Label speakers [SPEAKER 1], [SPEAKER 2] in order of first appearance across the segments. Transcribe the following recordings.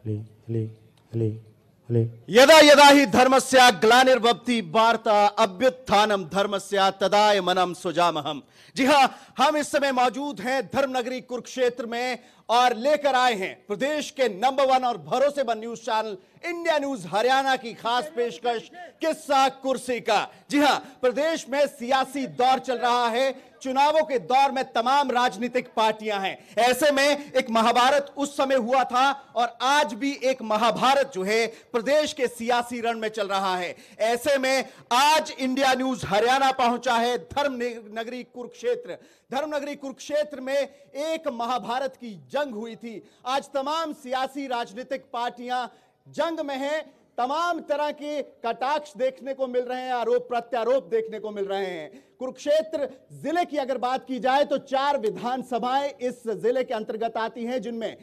[SPEAKER 1] यदा यदा हि धर्मस्य ग्लानिर्भवति वार्ता अभ्युत्थानम धर्मस्य तदायमनम सुजामहम। जी हाँ, हम इस समय मौजूद हैं धर्म नगरी कुरुक्षेत्र में और लेकर आए हैं प्रदेश के नंबर 1 और भरोसेमंद news channel India news Haryana की खास पेशकश किस्सा कुर्सी का। जी हां, प्रदेश में सियासी दौर चल रहा है, चुनावों के दौर में तमाम राजनीतिक पार्टियां हैं। ऐसे में एक महाभारत उस समय हुआ था और आज भी एक महाभारत जो है प्रदेश के सियासी रण में चल रहा है। ऐसे में आज इंडिया न्यूज हरियाणा पहुंचा है धर्म नगरी कुरुक्षेत्र। धर्म नगरी कुरुक्षेत्र में एक महाभारत की जंग हुई थी। आज तमाम सियासी राजनीतिक पार्टियां जंग में हैं, तमाम तरह के कटाक्ष देखने को मिल रहे हैं, आरोप प्रत्यारोप देखने को मिल रहे हैं। कुरुक्षेत्र जिले की अगर बात की जाए तो 4 विधानसभाएं इस जिले के अंतर्गत आती हैं, जिनमें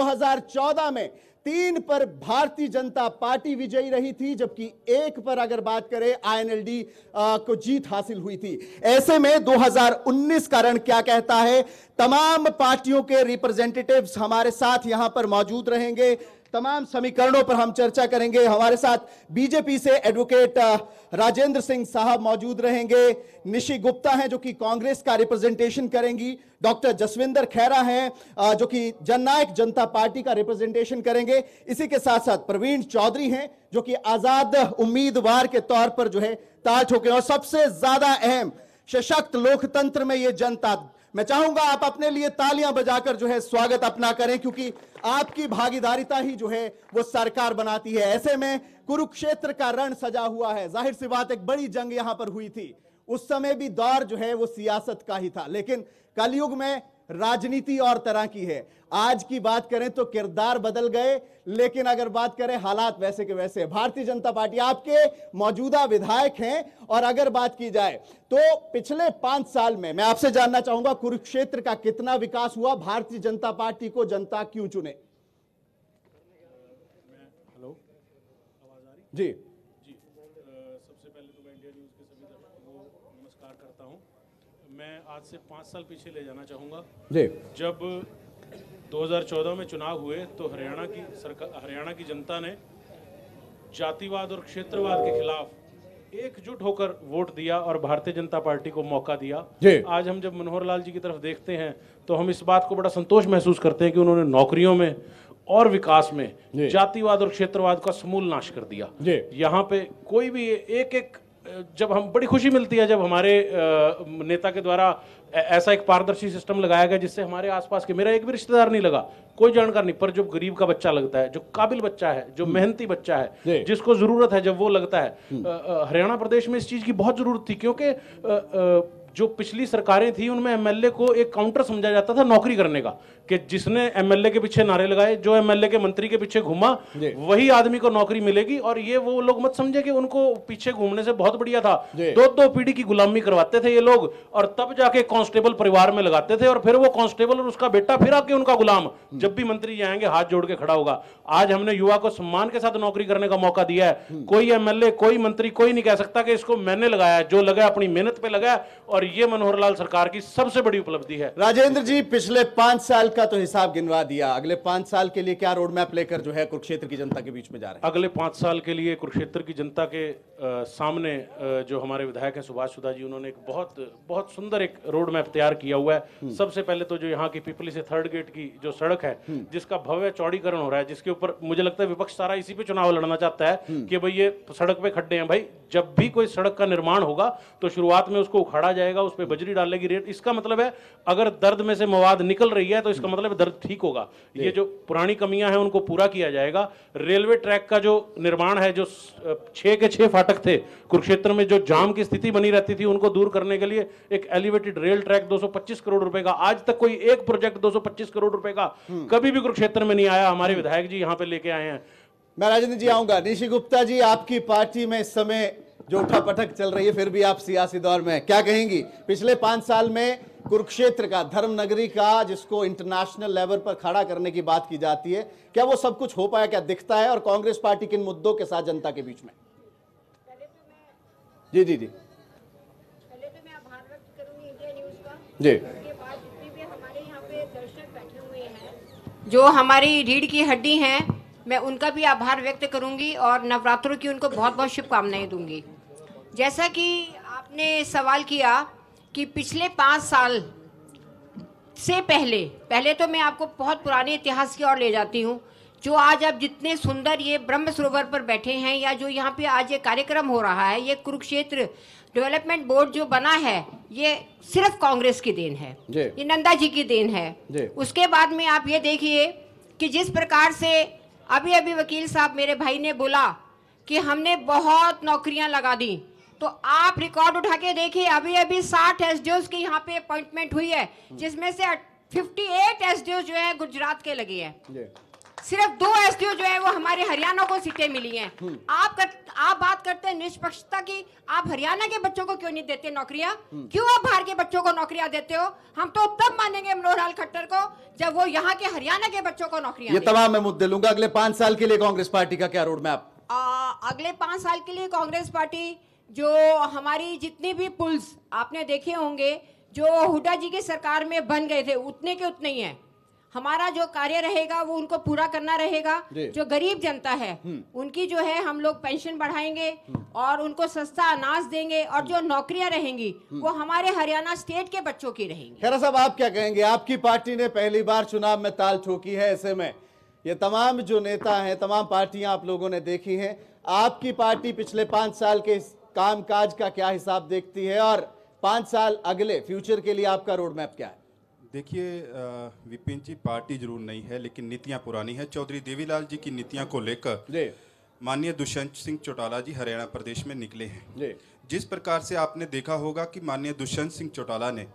[SPEAKER 1] 2014 में 3 पर भारतीय जनता पार्टी विजयी रही थी, जबकि 1 पर अगर बात करें INLD को जीत हासिल हुई थी। ऐसे में 2019 का रण क्या कहता है, तमाम पार्टियों के रिप्रेजेंटेटिव्स हमारे साथ यहां पर मौजूद रहेंगे, तमाम समीकरणों पर हम चर्चा करेंगे। हमारे साथ बीजेपी से एडवोकेट राजेंद्र सिंह साहब मौजूद रहेंगे, निशी गुप्ता हैं जो कि कांग्रेस का रिप्रेजेंटेशन करेंगी, डॉक्टर जसविंदर खैरा हैं जो कि जननायक जनता पार्टी का रिप्रेजेंटेशन करेंगे। इसी के साथ साथ प्रवीण चौधरी हैं जो कि आजाद उम्मीदवार के तौर पर जो है ताल ठोके। और सबसे ज्यादा अहम, सशक्त लोकतंत्र में ये जनता, मैं चाहूंगा आप अपने लिए तालियां बजाकर जो है स्वागत अपना करें, क्योंकि आपकी भागीदारिता ही जो है वो सरकार बनाती है। ऐसे में कुरुक्षेत्र का रण सजा हुआ है। जाहिर सी बात, एक बड़ी जंग यहां पर हुई थी, उस समय भी दौर जो है वो सियासत का ही था, लेकिन कलयुग में राजनीति और तरह की है। आज की बात करें तो किरदार बदल गए, लेकिन अगर बात करें हालात वैसे के वैसे। भारतीय जनता पार्टी आपके मौजूदा विधायक हैं, और अगर बात की जाए तो पिछले 5 साल में मैं आपसे जानना चाहूंगा कुरुक्षेत्र का कितना विकास हुआ, भारतीय जनता पार्टी को जनता क्यों चुने?
[SPEAKER 2] हेलो, आवाज आ रही?
[SPEAKER 1] जी
[SPEAKER 2] सबसे पहले तो मैं इंडिया न्यूज़ के सभी दर्शकों को नमस्कार करता हूं। मैं आज से 5 साल पीछे ले जाना चाहूँगा।
[SPEAKER 1] जी,
[SPEAKER 2] जब 2014 में चुनाव हुए तो हरियाणा की जनता ने जातिवाद और क्षेत्रवाद के खिलाफ एकजुट होकर वोट दिया और भारतीय जनता पार्टी को मौका दिया। आज हम जब मनोहर लाल जी की तरफ देखते हैं तो हम इस बात को बड़ा संतोष महसूस करते हैं कि उन्होंने नौकरियों में और विकास में जातिवाद और क्षेत्रवाद का समूल नाश कर दिया। यहाँ पे कोई भी एक जब हम बड़ी खुशी मिलती है जब हमारे नेता के द्वारा ऐसा एक पारदर्शी सिस्टम लगाया गया जिससे हमारे आसपास के, मेरा एक भी रिश्तेदार नहीं लगा, कोई जानकार नहीं, पर जो गरीब का बच्चा लगता है, जो काबिल बच्चा है, जो मेहनती बच्चा है, जिसको जरूरत है, जब वो लगता है। हरियाणा प्रदेश में इस चीज की बहुत जरूरत थी, क्योंकि जो पिछली सरकारें थी उनमें एमएलए को एक काउंटर समझा जाता था नौकरी करने का, कि जिसने एमएलए के पीछे नारे लगाए, जो एमएलए के मंत्री के पीछे घूमा, वही आदमी को नौकरी मिलेगी। और ये वो लोग मत समझे कि उनको पीछे घूमने से बहुत बढ़िया था। 2-2 पीढ़ी की गुलामी करवाते थे ये लोग, और तब जाके कांस्टेबल परिवार में लगाते थे, और फिर वो कांस्टेबल और उसका बेटा फिर आके उनका गुलाम, जब भी मंत्री जाएंगे हाथ जोड़ के खड़ा होगा। आज हमने युवा को सम्मान के साथ नौकरी करने का मौका दिया है। कोई एमएलए, कोई मंत्री, कोई नहीं कह सकता कि इसको मैंने लगाया, जो लगा अपनी मेहनत पे लगाया, और ये मनोहर लाल सरकार की सबसे बड़ी उपलब्धि है।
[SPEAKER 1] राजेंद्र जी, पिछले 5 साल का तो हिसाब गिनवा दिया, अगले 5 साल के लिए क्या रोड मैप लेकर जो है कुरुक्षेत्र की जनता के बीच में जा रहे हैं?
[SPEAKER 2] अगले 5 साल के लिए कुरुक्षेत्र की जनता के सामने जो हमारे विधायक हैं सुभाष सुधा जी, उन्होंने एक बहुत सुंदर एक रोड मैप तैयार किया हुआ है। सबसे पहले तो जो यहाँ की पिपली से 3rd गेट की जो सड़क है, जिसका भव्य चौड़ीकरण हो रहा है, जिसके ऊपर मुझे लगता है विपक्ष सारा इसी पे चुनाव लड़ना चाहता है कि भाई ये सड़क पे खड्डे हैं। भाई, जब भी कोई सड़क का निर्माण होगा तो शुरुआत में उसको उखाड़ा जाएगा, उस पर बजरी डालेगी रेत। इसका मतलब है अगर दर्द में से मवाद निकल रही है तो इसका मतलब है दर्द ठीक होगा। ये जो पुरानी कमियां हैं उनको पूरा किया जाएगा। रेलवे ट्रैक का जो निर्माण है, जो 6 के 6 फाटक थे कुरुक्षेत्र में, जो जाम की स्थिति बनी रहती थी, उनको दूर करने के लिए एक एलिवेटेड रेल ट्रैक 225 करोड़ रुपए का, आज तक कोई एक प्रोजेक्ट 225 करोड़ रुपए का कभी भी कुरुक्षेत्र में नहीं आया। हमारे विधायक जी यहाँ पे लेके आए हैं।
[SPEAKER 1] मैं राजेंद्र जी आऊंगा। निशी गुप्ता जी, आपकी पार्टी में इस समय जो उठापटक चल रही है, फिर भी आप सियासी दौर में क्या कहेंगी? पिछले 5 साल में कुरुक्षेत्र का, धर्म नगरी का, जिसको इंटरनेशनल लेवल पर खड़ा करने की बात की जाती है, क्या वो सब कुछ हो पाया, क्या दिखता है? और कांग्रेस पार्टी किन मुद्दों के साथ जनता के बीच में? जी जी जी,
[SPEAKER 3] पहले तो मैं आभार व्यक्त करूंगी इंडिया न्यूज का।
[SPEAKER 1] जी,
[SPEAKER 3] उसके बाद जितने भी हमारे यहाँ पे दर्शक बैठे हुए हैं, जो हमारी रीढ़ की हड्डी हैं, मैं उनका भी आभार व्यक्त करूंगी और नवरात्रों की उनको बहुत बहुत शुभकामनाएं दूंगी। जैसा कि आपने सवाल किया कि पिछले 5 साल से पहले तो मैं आपको बहुत पुराने इतिहास की ओर ले जाती हूँ। जो आज आप जितने सुंदर ये ब्रह्म सरोवर पर बैठे हैं या जो यहाँ पे आज ये कार्यक्रम हो रहा है, ये कुरुक्षेत्र डेवलपमेंट बोर्ड जो बना है, ये सिर्फ कांग्रेस की देन है, ये नंदा जी की देन है। उसके बाद में आप ये देखिए कि जिस प्रकार से अभी वकील साहब मेरे भाई ने बोला कि हमने बहुत नौकरियां लगा दी, तो आप रिकॉर्ड उठा के देखिए, अभी 60 एसडीओज की यहाँ पे अपॉइंटमेंट हुई है, जिसमें से 58 एसडीओ जो है गुजरात के लगे हैं। सिर्फ 2 एसडीओ जो है वो हमारे हरियाणा को सीटें मिली हैं। आप बात करते हैं निष्पक्षता की, आप हरियाणा के बच्चों को क्यों नहीं देते नौकरियां? क्यों आप बाहर के बच्चों को नौकरियां देते हो? हम तो तब मानेंगे मनोहर लाल खट्टर को जब वो यहाँ के हरियाणा के बच्चों को नौकरियां
[SPEAKER 1] ये तमाम मैं मुद्दे लूंगा। अगले 5 साल के लिए कांग्रेस पार्टी का क्या रोड मैप?
[SPEAKER 3] अगले 5 साल के लिए कांग्रेस पार्टी, जो हमारी जितनी भी पुल्स आपने देखे होंगे जो हुड्डा जी की सरकार में बन गए थे, उतने के उतने ही हैं। हमारा जो कार्य रहेगा वो उनको पूरा करना रहेगा। जो गरीब जनता है उनकी जो है हम लोग पेंशन बढ़ाएंगे और उनको सस्ता अनाज देंगे, और जो नौकरियां रहेंगी वो हमारे हरियाणा स्टेट के बच्चों की रहेंगी।
[SPEAKER 1] खैरा साहब, आप क्या कहेंगे? आपकी पार्टी ने पहली बार चुनाव में ताल ठोकी है, ऐसे में ये तमाम जो नेता हैं, तमाम पार्टियां आप लोगों ने देखी हैं, आपकी पार्टी पिछले 5 साल के कामकाज का क्या हिसाब देखती है और 5 साल अगले फ्यूचर के लिए आपका रोड मैप क्या है?
[SPEAKER 4] देखिए विपिन जी, पार्टी जरूर नहीं है लेकिन नीतियां पुरानी है। चौधरी देवीलाल जी की नीतियों को लेकर माननीय दुष्यंत सिंह चौटाला जी हरियाणा प्रदेश में निकले हैं। जिस प्रकार से आपने देखा होगा कि माननीय दुष्यंत सिंह चौटाला ने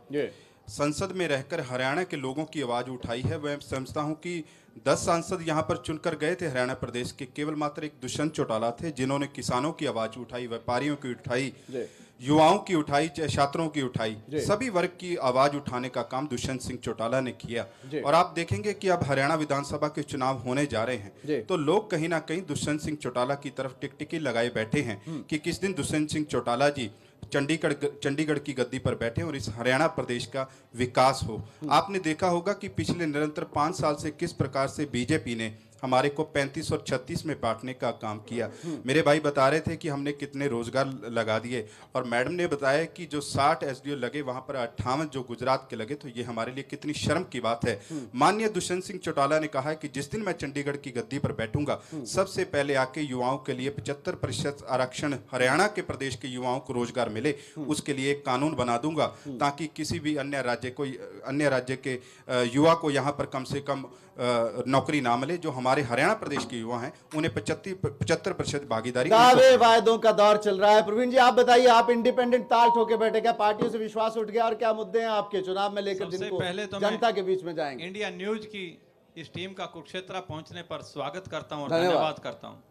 [SPEAKER 4] संसद में रहकर हरियाणा के लोगों की आवाज उठाई है। मैं समझता हूं कि 10 सांसद यहां पर चुनकर गए थे हरियाणा प्रदेश के, केवल मात्र एक दुष्यंत चौटाला थे जिन्होंने किसानों की आवाज उठाई, व्यापारियों की उठाई, युवाओं की उठाई, छात्रों की उठाई, सभी वर्ग की आवाज उठाने का काम दुष्यंत सिंह चौटाला ने किया। और आप देखेंगे कि अब हरियाणा विधानसभा के चुनाव होने जा रहे हैं तो लोग कहीं ना कहीं दुष्यंत सिंह चौटाला की तरफ टिकटिकी लगाए बैठे हैं कि किस दिन दुष्यंत सिंह चौटाला जी चंडीगढ़ की गद्दी पर बैठे और इस हरियाणा प्रदेश का विकास हो। आपने देखा होगा कि पिछले निरंतर 5 साल से किस प्रकार से बीजेपी ने हमारे को 35 और 36 में बांटने का काम किया। मेरे भाई बता रहे थे कि हमने कितने रोजगार लगा दिए, और मैडम ने बताया कि जो 60 एसडीओ लगे वहां पर 58 जो गुजरात के लगे, तो ये हमारे लिए कितनी शर्म की बात है। माननीय दुष्यंत सिंह चौटाला ने कहा है कि जिस दिन मैं चंडीगढ़ की गद्दी पर बैठूंगा सबसे पहले आके युवाओं के लिए 75% आरक्षण हरियाणा के प्रदेश के युवाओं को रोजगार मिले, उसके लिए एक कानून बना दूंगा ताकि किसी भी अन्य राज्य के युवा को यहाँ पर कम से कम नौकरी ना मिले। जो हमारे हरियाणा प्रदेश के युवा हैं उन्हें 75% भागीदारी।
[SPEAKER 1] दावे वायदों का दौर चल रहा है। प्रवीण जी, आप बताइए, आप इंडिपेंडेंट ताल ठोके बैठे, क्या पार्टियों से विश्वास उठ गया और क्या मुद्दे हैं आपके चुनाव में लेकर जिनको
[SPEAKER 5] पहले तो
[SPEAKER 1] जनता के बीच में जाएंगे?
[SPEAKER 5] इंडिया न्यूज की इस टीम का कुरुक्षेत्र पहुंचने पर स्वागत करता हूं और धन्यवाद करता हूं।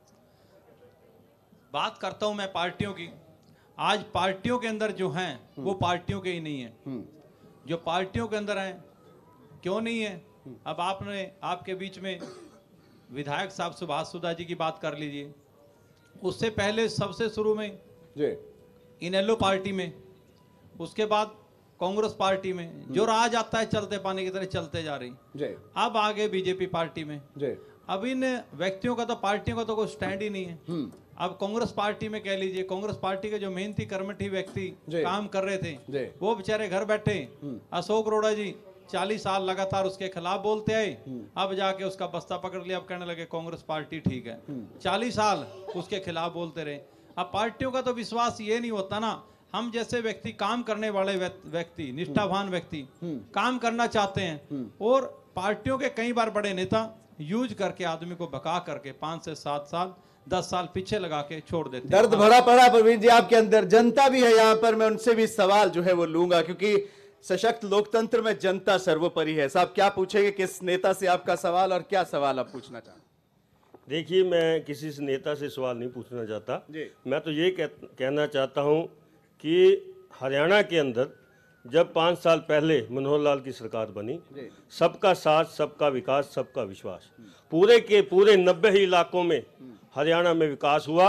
[SPEAKER 5] बात करता हूं मैं पार्टियों की। आज पार्टियों के अंदर जो हैं वो पार्टियों के ही नहीं है, जो पार्टियों के अंदर हैं क्यों नहीं है। अब आपके बीच में विधायक साहब सुभाष सुधा जी की बात कर लीजिए, उससे पहले सबसे शुरू में इनेलो पार्टी में, उसके बाद कांग्रेस पार्टी में, जो राह जाता है चलते पानी की तरह चलते जा रही, अब आगे बीजेपी पार्टी में। अब इन व्यक्तियों का तो पार्टियों का तो कोई स्टैंड ही नहीं है। अब कांग्रेस पार्टी में कह लीजिए, कांग्रेस पार्टी के जो मेहनती कर्मठी व्यक्ति काम कर रहे थे वो बेचारे घर बैठे। अशोक अरोड़ा जी 40 साल लगातार उसके खिलाफ बोलते आए, अब जाके उसका बस्ता पकड़ लिया, अब कहने लगे कांग्रेस पार्टी ठीक है। 40 साल उसके खिलाफ बोलते रहे। अब पार्टियों का तो विश्वास ये नहीं होता ना। हम जैसे व्यक्ति, काम करने वाले व्यक्ति, निष्ठावान व्यक्ति काम करना चाहते हैं, और पार्टियों के कई बार बड़े नेता यूज करके आदमी को भगा करके 5 से 7 साल 10 साल पीछे लगा के छोड़ देते।
[SPEAKER 1] दर्द भरा पड़ा प्रवीण जी आपके अंदर। जनता भी है यहाँ पर, मैं उनसे भी सवाल जो है वो लूंगा, क्योंकि सशक्त लोकतंत्र में जनता सर्वोपरि है। साहब, क्या पूछेंगे किस नेता से आपका सवाल, और क्या सवाल आप पूछना चाहते?
[SPEAKER 6] देखिए, मैं किसी से नेता से सवाल नहीं पूछना चाहता। मैं तो ये कहना चाहता हूँ कि हरियाणा के अंदर जब 5 साल पहले मनोहर लाल की सरकार बनी, सबका साथ, सबका विकास, सबका विश्वास, पूरे के पूरे 90 ही इलाकों में हरियाणा में विकास हुआ।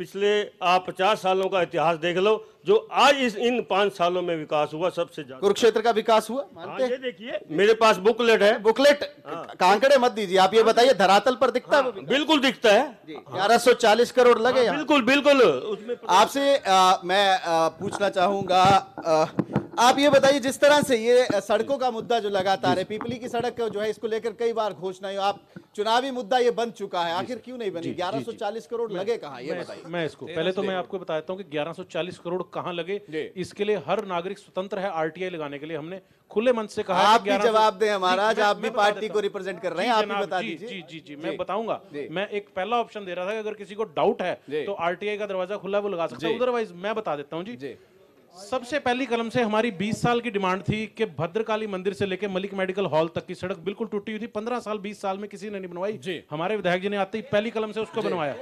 [SPEAKER 6] पिछले आप 50 सालों का इतिहास देख लो, जो आज इन 5 सालों में विकास हुआ सबसे ज्यादा।
[SPEAKER 1] कुरुक्षेत्र का विकास हुआ
[SPEAKER 6] हाँ,
[SPEAKER 1] मानते
[SPEAKER 6] ये
[SPEAKER 1] हैं?
[SPEAKER 6] देखिए मेरे पास बुकलेट है।
[SPEAKER 1] बुकलेट कांकड़े मत दीजिए, आप ये बताइए धरातल पर दिखता है वो विकास?
[SPEAKER 6] बिल्कुल दिखता है।
[SPEAKER 1] 1140 करोड़ लगे यहाँ।
[SPEAKER 6] बिल्कुल बिल्कुल उसमें
[SPEAKER 1] आपसे मैं पूछना चाहूंगा, आप ये बताइए जिस तरह से ये सड़कों का मुद्दा जो लगातार है, पीपली की सड़क जो है इसको लेकर कई बार घोषणा हुई, आप चुनावी मुद्दा ये बन चुका है, आखिर क्यों नहीं बनी? 1140 करोड़ लगे कहाँ, ये बताइए।
[SPEAKER 2] मैं इसको पहले तो मैं आपको बताता हूँ कि 1140 करोड़ कहाँ लगे। इसके लिए हर नागरिक स्वतंत्र है आरटीआई लगाने के लिए। हमने खुले मन से कहा।
[SPEAKER 1] आप भी जवाब दें महाराज, आप भी पार्टी को रिप्रेजेंट कर रहे हैं, आप भी बता
[SPEAKER 2] जी
[SPEAKER 1] दीजिए।
[SPEAKER 2] जी जी जी मैं बताऊंगा। मैं एक पहला ऑप्शन दे रहा था कि अगर किसी को डाउट है तो आरटीआई का दरवाजा खुला है, वो लगा सकता है। अदरवाइज मैं बता देता हूँ जी। सबसे पहली कलम से हमारी 20 साल की डिमांड थी कि भद्रकाली मंदिर से लेकर मलिक मेडिकल हॉल तक की सड़क बिल्कुल टूटी हुई थी। 15 साल 20 साल में किसी ने नहीं बनवाई। हमारे विधायक जी ने आते ही पहली कलम से उसको बनवाया।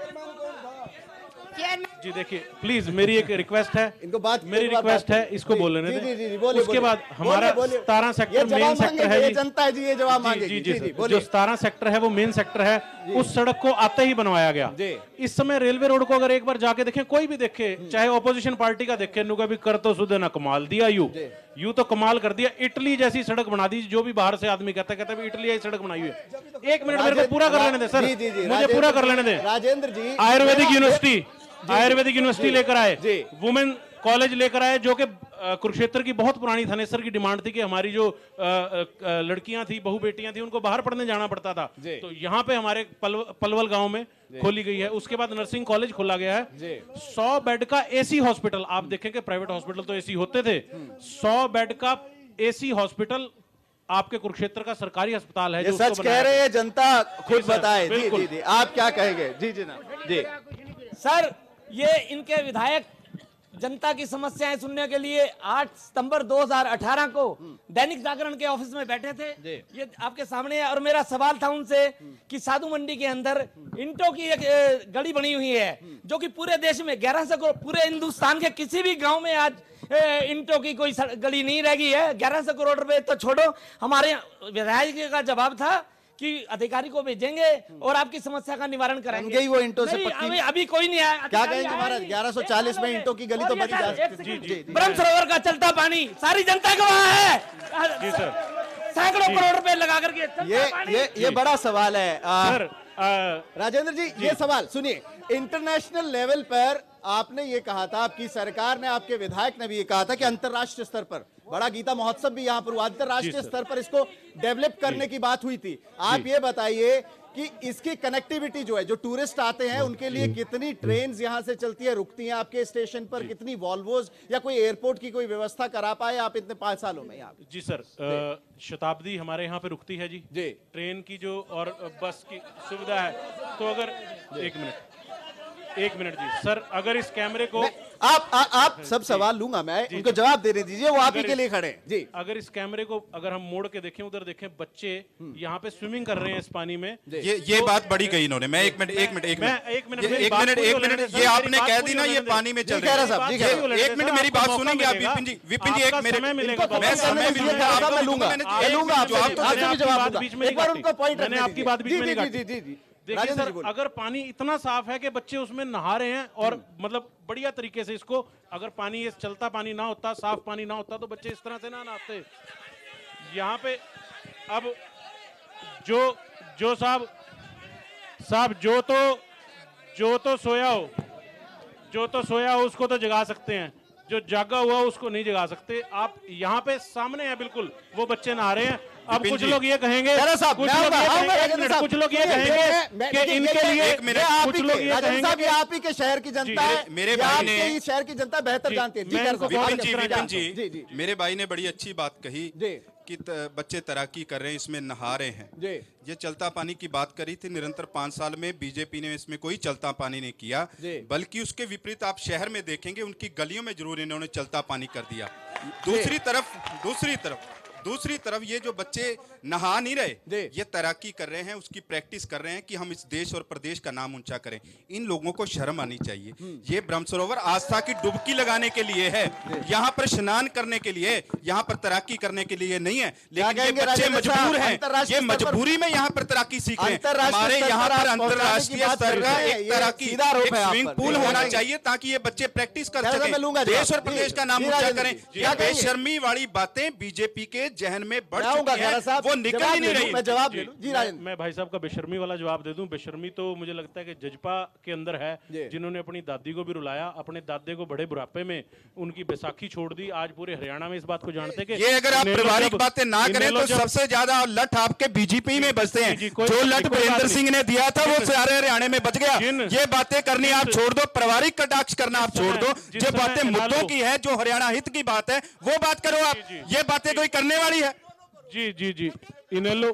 [SPEAKER 2] जी देखिए प्लीज मेरी एक रिक्वेस्ट है,
[SPEAKER 1] इनको बात
[SPEAKER 2] मेरी रिक्वेस्ट है, इसको बोल लेने दें। उसके बाद हमारा 17 सेक्टर मेन सेक्टर है जी,
[SPEAKER 1] जनता है जी, ये जवाब मांगेगी।
[SPEAKER 2] जी जो 17 सेक्टर है वो मेन सेक्टर है, उस सड़क को आते ही बनवाया गया। इस समय रेलवे रोड को अगर एक बार जाके देखें, कोई भी देखे, चाहे ऑपोजिशन पार्टी का देखे, नुका भी कर तो सुधे ना कमाल दिया, यू तो कमाल कर दिया। इटली जैसी सड़क बना दी, जो भी बाहर से आदमी कहता है इटली जैसी सड़क बनाई हुई है। एक मिनट मेरे को पूरा कर लेने दे सर, मुझे पूरा कर लेने दे।
[SPEAKER 1] राजेंद्र जी
[SPEAKER 2] आयुर्वेदिक यूनिवर्सिटी लेकर आए, वुमेन कॉलेज लेकर आए, जो कि कुरुक्षेत्र की बहुत पुरानी थानेसर की डिमांड थी कि हमारी जो लड़कियां थी, बहु बेटियां थी, उनको बाहर पढ़ने जाना पड़ता था, तो यहाँ पे हमारे पलवल गांव में खोली गई है। उसके बाद नर्सिंग कॉलेज खोला गया है। 100 बेड का एसी हॉस्पिटल, आप देखेंगे प्राइवेट हॉस्पिटल तो एसी होते थे, 100 बेड का एसी हॉस्पिटल आपके कुरुक्षेत्र का सरकारी अस्पताल है।
[SPEAKER 1] ये सच कह रहे हैं, जनता खुद बताए। जी जी, आप क्या कहेंगे? जी जनाब। जी
[SPEAKER 7] सर, ये इनके विधायक जनता की समस्याएं सुनने के लिए 8 सितंबर 2018 को दैनिक जागरण के ऑफिस में बैठे थे। ये आपके सामने है। और मेरा सवाल था उनसे कि साधु मंडी के अंदर इंटों की एक गली बनी हुई है, जो कि पूरे देश में 1100 करोड़, पूरे हिंदुस्तान के किसी भी गांव में आज इंटों की कोई गली नहीं रह गई है। 1100 करोड़ रुपए तो छोड़ो, हमारे विधायक का जवाब था कि अधिकारी को भेजेंगे और आपकी समस्या का निवारण कराएंगे।
[SPEAKER 1] वो इंटों से पक्की
[SPEAKER 7] अभी कोई नहीं आया।
[SPEAKER 1] क्या कहेंगे महाराज? 1140 में इंटों की गली तो बनी जा सकती है।
[SPEAKER 7] ब्रह्म सरोवर का चलता पानी सारी जनता का वहाँ है।
[SPEAKER 2] जी सर,
[SPEAKER 7] सैकड़ों करोड़ रुपए लगा करके
[SPEAKER 1] ये बड़ा सवाल है
[SPEAKER 2] सर।
[SPEAKER 1] राजेंद्र जी, ये सवाल सुनिए। इंटरनेशनल लेवल पर आपने ये कहा था, आपकी सरकार ने, आपके विधायक ने भी ये कहा था कि अंतर्राष्ट्रीय स्तर पर बड़ा गीता महोत्सव भी यहाँ पर हुआ, अंतर्राष्ट्रीय स्तर पर इसको डेवलप करने की बात हुई थी। आप ये बताइए कि इसकी कनेक्टिविटी जो है, जो टूरिस्ट आते हैं उनके लिए कितनी ट्रेन यहाँ से चलती है, रुकती हैं आपके स्टेशन पर, कितनी वॉल्वोज या कोई एयरपोर्ट की कोई व्यवस्था करा पाए आप इतने 5 सालों में यहाँ?
[SPEAKER 2] जी सर, शताब्दी हमारे यहाँ पे रुकती है जी, ट्रेन की जो और बस की सुविधा है। तो अगर एक मिनट जी सर, अगर इस कैमरे को
[SPEAKER 1] आप सब सवाल लूंगा मैं, उनको जवाब देने दीजिए, वो आप ही के लिए खड़े हैं जी।
[SPEAKER 2] अगर इस कैमरे को अगर हम मोड़ के देखें, उधर देखें, बच्चे यहाँ पे स्विमिंग कर रहे हैं इस पानी में।
[SPEAKER 4] ये बात बड़ी कही इन्होंने। मैं एक मिनट ये आपने कह दी ना, ये पानी में चल रहा है। एक मिनट मेरी बात सुनेंगे आप विपिन जी? विपिन जी एक मिनट, मैं समय भी लूंगा,
[SPEAKER 2] मैंने आपकी बात बीच में नहीं काटी। देखिए सर, अगर पानी इतना साफ है कि बच्चे उसमें नहा रहे हैं और मतलब बढ़िया तरीके से, इसको अगर पानी ये चलता पानी ना होता, साफ पानी ना होता, तो बच्चे इस तरह से ना नहाते यहाँ पे। अब जो साहब जो तो सोया हो उसको तो जगा सकते हैं, जो जागा हुआ उसको नहीं जगा सकते। आप यहाँ पे सामने है बिल्कुल, वो बच्चे नहा रहे हैं। अब कुछ लोग ये कहेंगे, कुछ लोग ये कहेंगे कि इनके लिए, कुछ लोग ये कहेंगे
[SPEAKER 1] आप ही के शहर की जनता है,
[SPEAKER 4] मेरे भाई ने,
[SPEAKER 1] शहर की जनता बेहतर जानती है।
[SPEAKER 4] विपिन जी, मेरे भाई ने बड़ी अच्छी बात कही कि बच्चे तैराकी कर रहे हैं, इसमें नहा रहे हैं। ये चलता पानी की बात करी थी, निरंतर 5 साल में बीजेपी ने इसमें कोई चलता पानी नहीं किया, बल्कि उसके विपरीत आप शहर में देखेंगे उनकी गलियों में जरूर इन्होंने चलता पानी कर दिया। दूसरी तरफ दूसरी तरफ ये जो बच्चे नहा नहीं रहे, ये तैराकी कर रहे हैं, उसकी प्रैक्टिस कर रहे हैं कि हम इस देश और प्रदेश का नाम ऊंचा करें। इन लोगों को शर्म आनी चाहिए। ये ब्रह्म सरोवर आस्था की डुबकी लगाने के लिए है, यहाँ पर स्नान करने के लिए, यहाँ पर तैराकी करने के लिए नहीं है। लेकिन ये बच्चे मजबूर हैं, ये मजबूरी में यहाँ पर तैराकी सीख रहे हैं। हमारे यहाँ पर अंतरराष्ट्रीय स्तर का एक तैराकी स्विमिंग पूल होना चाहिए ताकि ये बच्चे प्रैक्टिस कर सकें, देश और प्रदेश का नाम ऊंचा करें। ये बेशर्मी वाली बातें बीजेपी के जहन में बढ़ चुकी हैं, वो निकल ही नहीं रही।
[SPEAKER 1] मैं जवाब दे दूं जी राजेंद्र।
[SPEAKER 2] मैं भाई साहब का बेशर्मी वाला जवाब दे दूं। बेशर्मी तो मुझे लगता है कि जजपा के अंदर है, जिन्होंने अपनी दादी को भी रुलाया, अपने दादे को बड़े बुढ़ापे में उनकी बैसाखी छोड़ दी। आज पूरे हरियाणा में इस बात को जानते कि
[SPEAKER 4] ये अगर आप पारिवारिक बातें ना करें तो सबसे ज्यादा लठ आपके बीजेपी में बचते हैं। जो लठ वीरेंद्र सिंह ने दिया था वो सारे हरियाणा में बच गया। ये बातें करनी आप छोड़ दो, पारिवारिक कटाक्ष करना आप छोड़ दो। जो बातें मुद्दों की है, जो हरियाणा हित की बात है, वो बात करो आप। ये बातें कोई करने वाली है?
[SPEAKER 2] जी जी जी इनेलो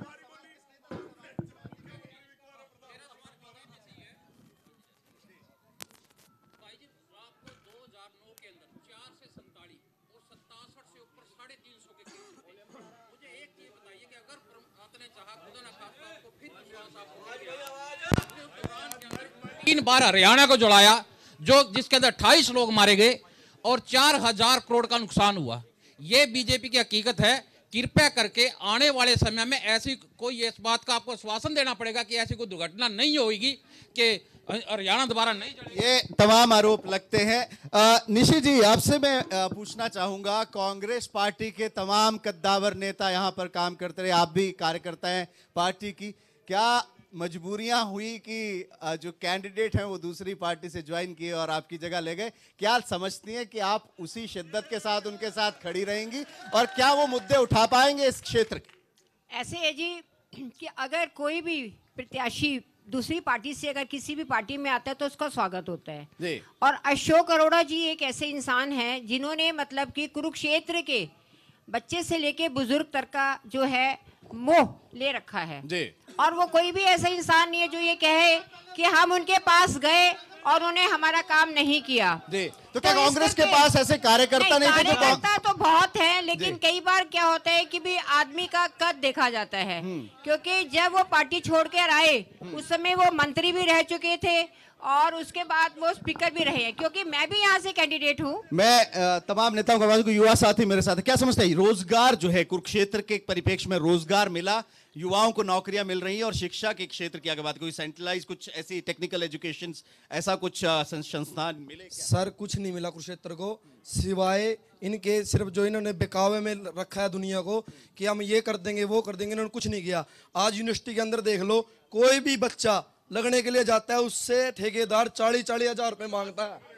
[SPEAKER 8] तीन बार हरियाणा को जुड़ाया, जो जिसके अंदर 28 लोग मारे गए और 4000 करोड़ का नुकसान हुआ। ये बीजेपी की हकीकत है। कृपया करके आने वाले समय में ऐसी कोई इस बात का आपको आश्वासन देना पड़ेगा कि ऐसी कोई दुर्घटना नहीं होगी कि हरियाणा दोबारा नहीं जड़ेगा।
[SPEAKER 1] ये तमाम आरोप लगते हैं। निशी जी, आपसे मैं पूछना चाहूंगा, कांग्रेस पार्टी के तमाम कद्दावर नेता यहाँ पर काम करते रहे, आप भी कार्यकर्ता हैं पार्टी की, क्या मजबूरियां हुई कि जो कैंडिडेट हैं वो दूसरी पार्टी से ज्वाइन किए और आपकी जगह ले गए? क्या समझती हैं कि आप उसी शिद्दत के साथ उनके साथ खड़ी रहेंगी और क्या वो मुद्दे उठा पाएंगे इस क्षेत्र के?
[SPEAKER 3] ऐसे है जी कि अगर कोई भी प्रत्याशी दूसरी पार्टी से अगर किसी भी पार्टी में आता है तो उसका स्वागत होता है
[SPEAKER 1] जी।
[SPEAKER 3] और अशोक अरोड़ा जी एक ऐसे इंसान हैं जिन्होंने मतलब कि कुरुक्षेत्र के बच्चे से लेके बुजुर्ग तक का जो है मोह ले रखा है
[SPEAKER 1] जी।
[SPEAKER 3] और वो कोई भी ऐसा इंसान नहीं है जो ये कहे कि हम उनके पास गए और उन्हें हमारा काम नहीं किया।
[SPEAKER 1] जी। तो क्या कांग्रेस के पास ऐसे कार्यकर्ता नहीं थे?
[SPEAKER 3] कार्यकर्ता तो बहुत हैं, लेकिन कई बार क्या होता है कि भी आदमी का कद देखा जाता है, क्योंकि जब वो पार्टी छोड़ कर आए उस समय वो मंत्री भी रह चुके थे और उसके बाद वो स्पीकर भी रहे हैं, क्योंकि मैं भी यहाँ से कैंडिडेट हूँ।
[SPEAKER 1] मैं तमाम नेताओं का को युवा साथी मेरे साथ है, क्या समझते हैं रोजगार जो है कुरुक्षेत्र के परिप्रेक्ष्य में रोजगार मिला, युवाओं को नौकरियां मिल रही हैं? और शिक्षा के क्षेत्र की अगर बात, कोई सेंट्रलाइज कुछ ऐसी टेक्निकल एजुकेशन ऐसा कुछ संस्थान मिले क्या?
[SPEAKER 9] सर कुछ नहीं मिला कुरुक्षेत्र को, सिवाय इनके सिर्फ जो इन्होंने बेकावे में रखा है दुनिया को कि हम ये कर देंगे वो कर देंगे, इन्होंने कुछ नहीं किया। आज यूनिवर्सिटी के अंदर देख लो, कोई भी बच्चा लगने के लिए जाता है उससे ठेकेदार 40-40 हजार रुपए मांगता है।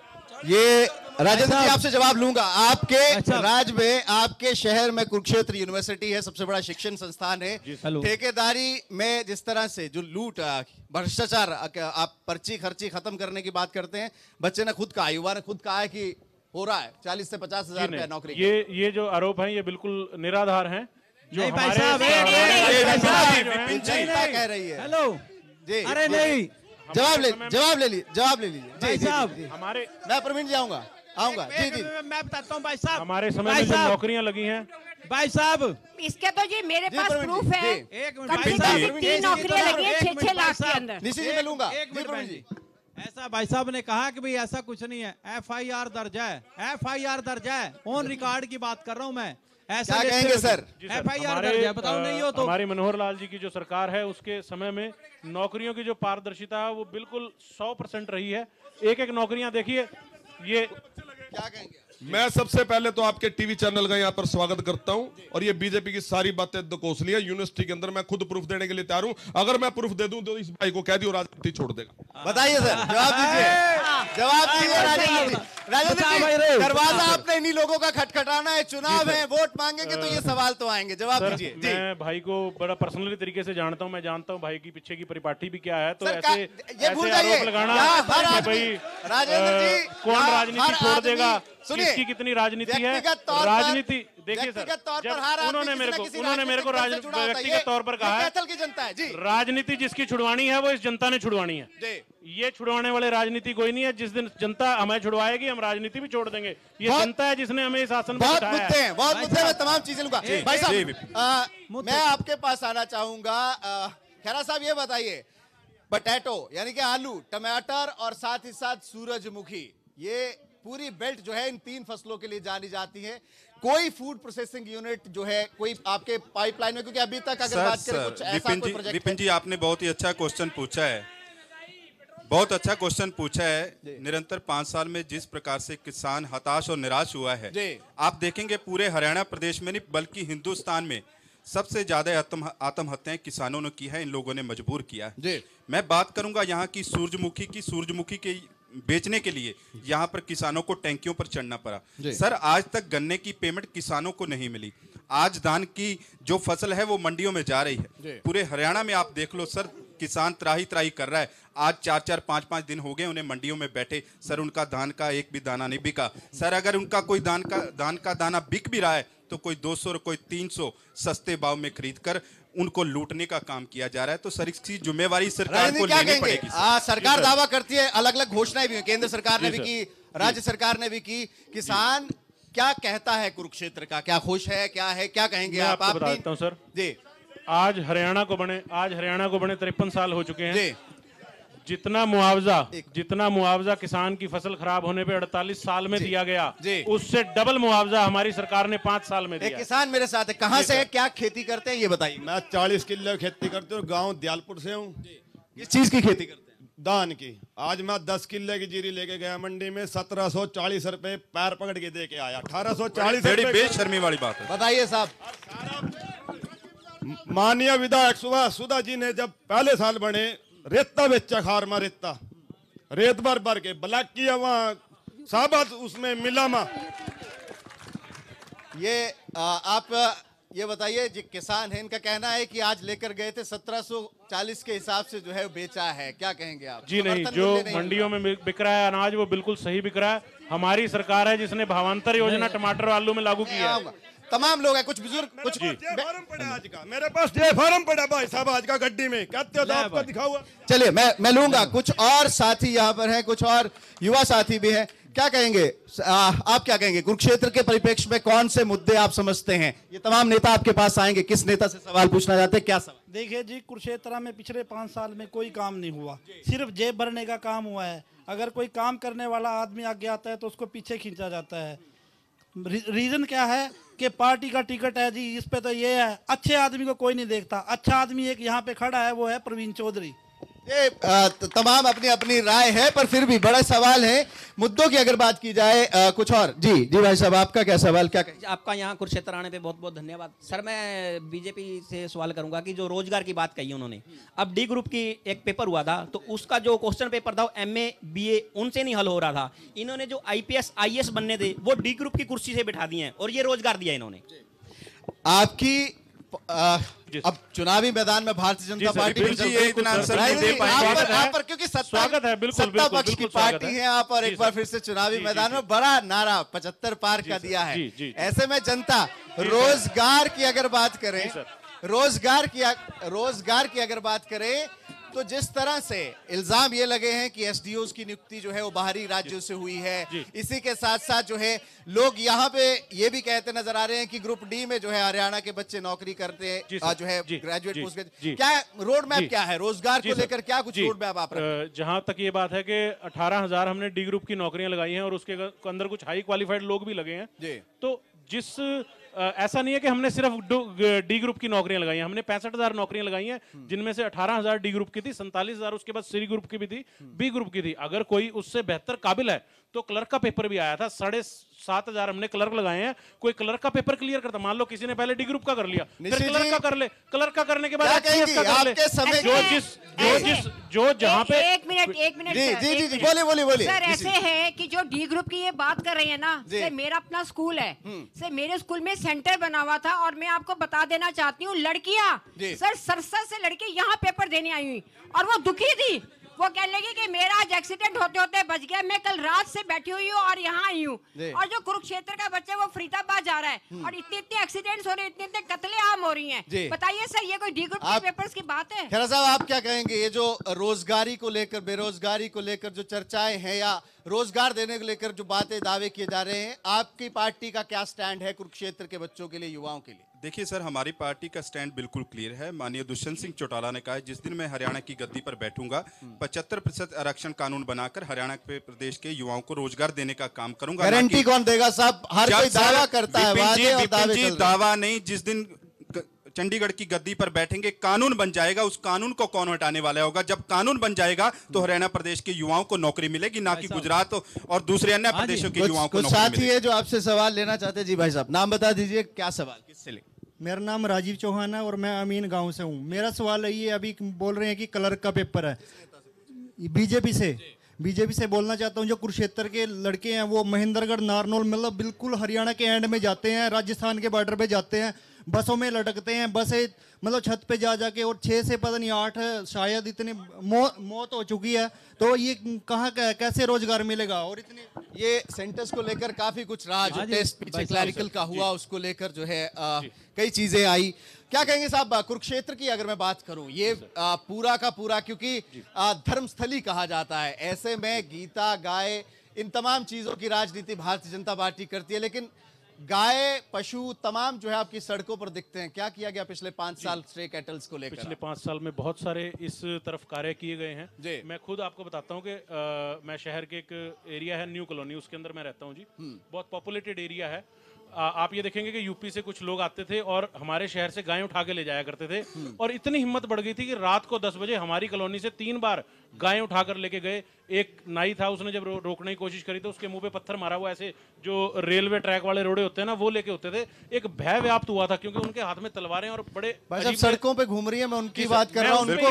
[SPEAKER 1] ये राजेंद्र जी आपसे जवाब लूंगा। आपके राज्य में, आपके शहर में कुरुक्षेत्र यूनिवर्सिटी है, सबसे बड़ा शिक्षण संस्थान है। ठेकेदारी में जिस तरह से जो लूट, भ्रष्टाचार, आप पर्ची खर्ची खत्म करने की बात करते हैं, बच्चे ने खुद कहा, युवा ने खुद कहा है कि हो रहा है 40 से 50 हजार रुपया नौकरी।
[SPEAKER 2] ये जो आरोप हैं ये बिल्कुल निराधार हैं। जो हमारे
[SPEAKER 1] जनता कह रही है।
[SPEAKER 7] हेलो
[SPEAKER 1] जी,
[SPEAKER 7] अरे नहीं,
[SPEAKER 1] जवाब ले लीजिए
[SPEAKER 7] भाई साहब।
[SPEAKER 2] हमारे
[SPEAKER 1] मैं प्रवीण जी आऊंगा जी जी।
[SPEAKER 7] मैं बताता हूँ भाई साहब,
[SPEAKER 2] हमारे समय में जो नौकरियां लगी हैं
[SPEAKER 7] भाई साहब,
[SPEAKER 3] इसके तो जी मेरे पास प्रूफ है।
[SPEAKER 7] एक मिनट
[SPEAKER 3] कम
[SPEAKER 7] भाई
[SPEAKER 3] से
[SPEAKER 7] साहब,
[SPEAKER 3] कम 3 नौकरियां लगी है 6-6 लाख के अंदर।
[SPEAKER 1] निशी जी मैं लूंगा।
[SPEAKER 7] एक मिनट
[SPEAKER 1] जी, प्रवीण
[SPEAKER 7] बहन
[SPEAKER 1] जी।
[SPEAKER 7] जी, ऐसा भाई साहब ने कहा कि भाई ऐसा कुछ नहीं है, FIR दर्ज है, FIR दर्ज है, ऑन रिकॉर्ड की बात कर रहा हूँ मैं। ऐसा
[SPEAKER 1] क्या कहेंगे सर?
[SPEAKER 7] FIR दर्ज है, बताओ नहीं हो तो।
[SPEAKER 2] हमारी मनोहर लाल जी की जो सरकार है उसके समय में नौकरियों की जो पारदर्शिता है वो बिल्कुल 100% रही है। एक एक नौकरियां देखिए। ये
[SPEAKER 1] क्या कहेंगे?
[SPEAKER 10] मैं सबसे पहले तो आपके टीवी चैनल का यहाँ पर स्वागत करता हूँ, और ये बीजेपी की सारी बातें दकोसली है। यूनिवर्सिटी के अंदर मैं खुद प्रूफ देने के लिए तैयार हूँ। अगर मैं प्रूफ दे दूं तो इस भाई को कह दियो राजनीति छोड़ देगा।
[SPEAKER 1] बताइए सर, जवाब दीजिए, जवाब दीजिए राजेंद्र जी। दरवाजा आपने इन्हीं लोगों का खटखटाना है, चुनाव है, वोट मांगेंगे तो ये सवाल तो आएंगे। जवाब दीजिए।
[SPEAKER 2] मैं भाई को बड़ा पर्सनली तरीके से जानता हूं, मैं जानता हूं भाई की पीछे की परिपाटी भी क्या है। तो
[SPEAKER 1] सर,
[SPEAKER 2] ऐसे
[SPEAKER 1] ये भूल जाइए,
[SPEAKER 2] आरोप लगाना
[SPEAKER 1] यहाँ
[SPEAKER 2] कि भाई
[SPEAKER 1] राजेंद्र जी
[SPEAKER 2] कौन राजनीति छोड़ देगा,
[SPEAKER 1] सुनिए,
[SPEAKER 2] किसकी कितनी राजनीति है।
[SPEAKER 1] व्यक्तिगत तौर पर-
[SPEAKER 2] राजनीति देखिए सर,
[SPEAKER 1] व्यक्तिगत तौर पर
[SPEAKER 2] जब
[SPEAKER 1] हर आदमी
[SPEAKER 2] उन्होंने
[SPEAKER 1] किसी
[SPEAKER 2] मेरे
[SPEAKER 1] न
[SPEAKER 2] को
[SPEAKER 1] किसी
[SPEAKER 2] व्यक्तिगत तौर पर कहा है
[SPEAKER 1] कैथल की जनता है जी।
[SPEAKER 2] राजनीति जिसकी छुड़वानी है वो इस जनता ने छुड़वानी है। ये छुड़वाने वाले राजनीति कोई नहीं है। जिस दिन जनता हमें छुड़वाएगी हम राजनीति भी छोड़ देंगे। ये जनता है जिसने हमें इस आसन में
[SPEAKER 1] बहुत
[SPEAKER 2] बिठाया
[SPEAKER 1] मुद्दे
[SPEAKER 2] है।
[SPEAKER 1] हैं, बहुत मुद्दे हैं, मैं तमाम चीजें लूंगा। भाई साहब, मैं आपके पास आना चाहूंगा। खैरा साहब, ये बताइए, पोटैटो यानी कि आलू, टमाटर और साथ ही साथ सूरजमुखी, ये पूरी बेल्ट जो है इन 3 फसलों के लिए जानी जाती है। कोई फूड प्रोसेसिंग यूनिट जो है कोई आपके पाइपलाइन में, क्योंकि अभी तक अगर बात करें कुछ ऐसा कोई प्रोजेक्ट?
[SPEAKER 4] विपिन जी, आपने बहुत ही अच्छा क्वेश्चन पूछा है, बहुत अच्छा क्वेश्चन पूछा है। निरंतर 5 साल में जिस प्रकार से किसान हताश और निराश हुआ है, आप देखेंगे पूरे हरियाणा प्रदेश में नहीं बल्कि हिंदुस्तान में सबसे ज्यादा आत्महत्याएं किसानों ने की है, इन लोगों ने मजबूर किया है। मैं बात करूंगा यहाँ की सूरजमुखी के बेचने के लिए यहाँ पर किसानों को टैंकियों पर चढ़ना पड़ा। सर, आज तक गन्ने की पेमेंट किसानों को नहीं मिली। आज धान की जो फसल है वो मंडियों में जा रही है। पूरे हरियाणा में आप देख लो सर, किसान त्राही कर रहा है। आज 4-4, 5-5 दिन हो गए उन्हें मंडियों में बैठे। सर, उनका धान का एक भी दाना नहीं बिका। सर, अगर उनका कोई धान का दाना बिक भी रहा है तो कोई 200 और कोई 300 सस्ते भाव में खरीद कर उनको लूटने का काम किया जा रहा है। तो सर, इसकी जिम्मेवारी सरकार को लेनी पड़ेगी।
[SPEAKER 1] सरकार दावा करती है, अलग अलग घोषणाएं भी हुई, केंद्र सरकार ने भी की, राज्य सरकार ने भी की। किसान क्या कहता है कुरुक्षेत्र का? क्या खुश है, क्या है, क्या कहेंगे आप?
[SPEAKER 2] आपको बता देता हूं सर जी। आज हरियाणा को बने 53 साल हो चुके हैं। जितना मुआवजा किसान की फसल खराब होने पे 48 साल में दिया गया, उससे डबल मुआवजा हमारी सरकार ने 5 साल में दिया।
[SPEAKER 1] एक किसान मेरे साथ है, कहां से है, क्या खेती करते हैं ये बताइए।
[SPEAKER 11] मैं 40 किलो खेती करते हूँ, गांव दयालपुर से हूँ।
[SPEAKER 1] किस चीज की खेती करते हैं?
[SPEAKER 11] धान की। आज मैं 10 किलो की जीरी लेके गया मंडी में, 1740 रुपए पैर पकड़ के दे के आया। 1840
[SPEAKER 4] बड़ी बेशर्मी वाली बात है।
[SPEAKER 1] बताइए साहब।
[SPEAKER 11] माननीय विधायक सुधा जी ने जब पहले साल बने, रेता बेचा, खार में रेत भर के ब्लैक किया, वहां साबत उसमें मिला मा।
[SPEAKER 1] ये आप ये बताइए, जो किसान है इनका कहना है कि आज लेकर गए थे 1740 के हिसाब से जो है बेचा है, क्या कहेंगे आप?
[SPEAKER 2] जी नहीं, जो मंडियों में बिक रहा है अनाज वो बिल्कुल सही बिक रहा है। हमारी सरकार है जिसने भावांतर योजना टमाटर और आलू में लागू की है।
[SPEAKER 1] तमाम लोग हैं, कुछ बुजुर्ग, कुछ
[SPEAKER 11] फॉर्म पड़ा आज का, मेरे पास ये फॉर्म पड़ा भाई साहब आज का गड्डी में, कहते हो तो आपको दिखाऊंगा।
[SPEAKER 1] चलिए मैं लूंगा। कुछ और साथी यहाँ पर हैं, कुछ और युवा साथी भी हैं, क्या कहेंगे आप? क्या कहेंगे कुरुक्षेत्र के परिप्रेक्ष्य में कौन से मुद्दे आप समझते हैं? ये तमाम नेता आपके पास आएंगे, किस नेता से सवाल पूछना चाहते हैं, क्या सवाल?
[SPEAKER 12] देखिए जी, कुरुक्षेत्र में पिछले 5 साल में कोई काम नहीं हुआ, सिर्फ जेब भरने का काम हुआ है। अगर कोई काम करने वाला आदमी आगे आता है तो उसको पीछे खींचा जाता है। रीजन क्या है कि पार्टी का टिकट है जी, इस पे तो ये है। अच्छे आदमी को कोई नहीं देखता। अच्छा आदमी एक यहाँ पे खड़ा है, वो है प्रवीण चौधरी।
[SPEAKER 1] ये तमाम अपनी अपनी राय है, पर फिर भी बड़ा सवाल है। मुद्दों की अगर बात की जाए, कुछ और। जी भाई साहब, आपका क्या सवाल, क्या कहें?
[SPEAKER 13] आपका यहाँ कुरुक्षेत्र आने पे बहुत बहुत धन्यवाद। सर, मैं बीजेपी से सवाल करूंगा कि जो रोजगार की बात कही उन्होंने, अब डी ग्रुप की एक पेपर हुआ था तो उसका जो क्वेश्चन पेपर था MA BA उनसे नहीं हल हो रहा था। इन्होंने जो IPS IAS बनने थे वो डी ग्रुप की कुर्सी से बिठा दिए हैं और ये रोजगार दिया इन्होंने।
[SPEAKER 1] आपकी अब चुनावी मैदान में भारतीय जनता पार्टी क्योंकि सत्ता पक्ष की पार्टी है आप, और एक बार फिर से चुनावी मैदान में बड़ा नारा 75 पार का दिया है। ऐसे में जनता रोजगार की अगर बात करें, रोजगार की अगर बात करें तो जिस तरह से इल्जाम ये लगे हैं कि एसडीओज की नियुक्ति जो है वो बाहरी राज्यों से हुई है, इसी के साथ साथ जो है लोग यहाँ पे ये भी कहते नजर आ रहे हैं कि ग्रुप डी में जो है हरियाणा के बच्चे नौकरी करते हैं, जो है ग्रेजुएट पोस्ट ग्रेजुएट। क्या रोड मैप क्या है रोजगार को लेकर, क्या कुछ रोड मैप आप?
[SPEAKER 2] जहां तक ये बात है कि 18,000 हमने डी ग्रुप की नौकरियां लगाई हैं और उसके अंदर कुछ हाई क्वालिफाइड लोग भी लगे हैं। तो जिस ऐसा नहीं है कि हमने सिर्फ डी ग्रुप की नौकरियां लगाई हैं, हमने 65,000 नौकरियां लगाई हैं, जिनमें से 18,000 डी ग्रुप की थी, 47,000 उसके बाद सी ग्रुप की भी थी, बी ग्रुप की थी। अगर कोई उससे बेहतर काबिल है तो क्लर्क का पेपर भी आया था, 7,500 हमने क्लर्क लगाए हैं। कोई क्लर्क का पेपर क्लियर करता, मान लो किसी ने पहले डी ग्रुप का कर लिया, फिर क्लर्क का कर ले, क्लर्क का करने के बाद जो जहां पे
[SPEAKER 3] एक मिनट बोलिए। सर ऐसे है कि जो डी ग्रुप की ये बात कर रही है ना, सर मेरा अपना स्कूल है, सर मेरे स्कूल में सेंटर बना हुआ था और मैं आपको बता देना चाहती हूँ, लड़कियां सर सरसा से लड़के यहाँ पेपर देने आई हुई और वो दुखी थी वो कहने लगी कि मेरा आज एक्सीडेंट होते होते बच गया, मैं कल रात से बैठी हुई हूँ और यहाँ आई हूँ, और जो कुरुक्षेत्र का बच्चा वो फरीदाबाद जा रहा है और इतने इतने एक्सीडेंट्स हो रहे हैं, इतने इतने कत्लेआम हो रही हैं। बताइए सर, ये कोई डी ग्रुप के पेपर्स की बात है?
[SPEAKER 1] खेरा साहब, आप क्या कहेंगे? ये जो रोजगारी को लेकर, बेरोजगारी को लेकर जो चर्चाएं हैं या रोजगार देने को लेकर जो बातें दावे किए जा रहे हैं, आपकी पार्टी का क्या स्टैंड है कुरुक्षेत्र के बच्चों के लिए, युवाओं के लिए?
[SPEAKER 4] देखिए सर, हमारी पार्टी का स्टैंड बिल्कुल क्लियर है। माननीय दुष्यंत सिंह चौटाला ने कहा है, जिस दिन मैं हरियाणा की गद्दी पर बैठूंगा 75% आरक्षण कानून बनाकर हरियाणा के प्रदेश के युवाओं को रोजगार देने का काम करूंगा।
[SPEAKER 1] गारंटी कौन देगा साहब? हर कोई दावा करता है, वादे और दावे चल रहे हैं।
[SPEAKER 4] दावा नहीं, जिस दिन चंडीगढ़ की गद्दी पर बैठेंगे कानून बन जाएगा, उस कानून को कौन हटाने वाला होगा? जब कानून बन जाएगा तो हरियाणा प्रदेश के युवाओं को नौकरी मिलेगी, ना कि गुजरात और दूसरे अन्य प्रदेशों के युवाओं को।
[SPEAKER 1] कुछ साथी है जो आपसे सवाल लेना चाहते हैं। जी भाई साहब, नाम बता दीजिए, क्या सवाल, किससे ले?
[SPEAKER 14] मेरा नाम राजीव चौहान है और मैं अमीन गांव से हूँ। मेरा सवाल है, ये अभी बोल रहे हैं कि क्लर्क का पेपर है, बीजेपी से बोलना चाहता हूँ। जो कुरुक्षेत्र के लड़के हैं वो महेंद्रगढ़, नारनौल, मतलब बिल्कुल हरियाणा के एंड में जाते हैं, राजस्थान के बॉर्डर पे जाते हैं, बसों में लटकते हैं, बसें मतलब छत पे जा जाके, और 6 से पता नहीं 8 शायद इतनी मौत हो चुकी है। तो ये कहाँ कैसे रोजगार मिलेगा? और इतने
[SPEAKER 1] ये सेंटर्स को लेकर काफी कुछ रहा, जो टेस्ट पीछे क्लैरिकल का हुआ उसको लेकर जो है कई चीजें आई। क्या कहेंगे साहब, कुरुक्षेत्र की अगर मैं बात करूं, ये पूरा का पूरा क्योंकि धर्मस्थली कहा जाता है, ऐसे में गीता, गाय, इन तमाम चीजों की राजनीति भारतीय जनता पार्टी करती है, लेकिन गाय, पशु तमाम जो है आपकी सड़कों पर दिखते हैं। क्या किया गया पिछले 5 साल स्ट्रे कैटल्स को लेकर?
[SPEAKER 2] पिछले 5 साल में बहुत सारे इस तरफ कार्य किए गए हैं। मैं खुद आपको बताता हूँ कि मैं शहर के एक एरिया है न्यू कॉलोनी, उसके अंदर मैं रहता हूँ जी। बहुत पॉपुलेटेड एरिया है। आप ये देखेंगे कि यूपी से कुछ लोग आते थे और हमारे शहर से गायें उठा के ले जाया करते थे, और इतनी हिम्मत बढ़ गई थी कि रात को 10 बजे हमारी कॉलोनी से 3 बार गायें उठाकर लेके गए। एक नाई था, उसने जब रोकने की कोशिश करी तो उसके मुंह पे पत्थर मारा हुआ, ऐसे जो रेलवे ट्रैक वाले रोड़े होते हैं ना, वो लेके होते थे। एक भय व्याप्त हुआ था क्योंकि उनके हाथ में तलवारें और बड़े
[SPEAKER 1] सड़कों पे घूम रही है, मैं उनकी बात कर रहा हूँ।
[SPEAKER 4] विपिन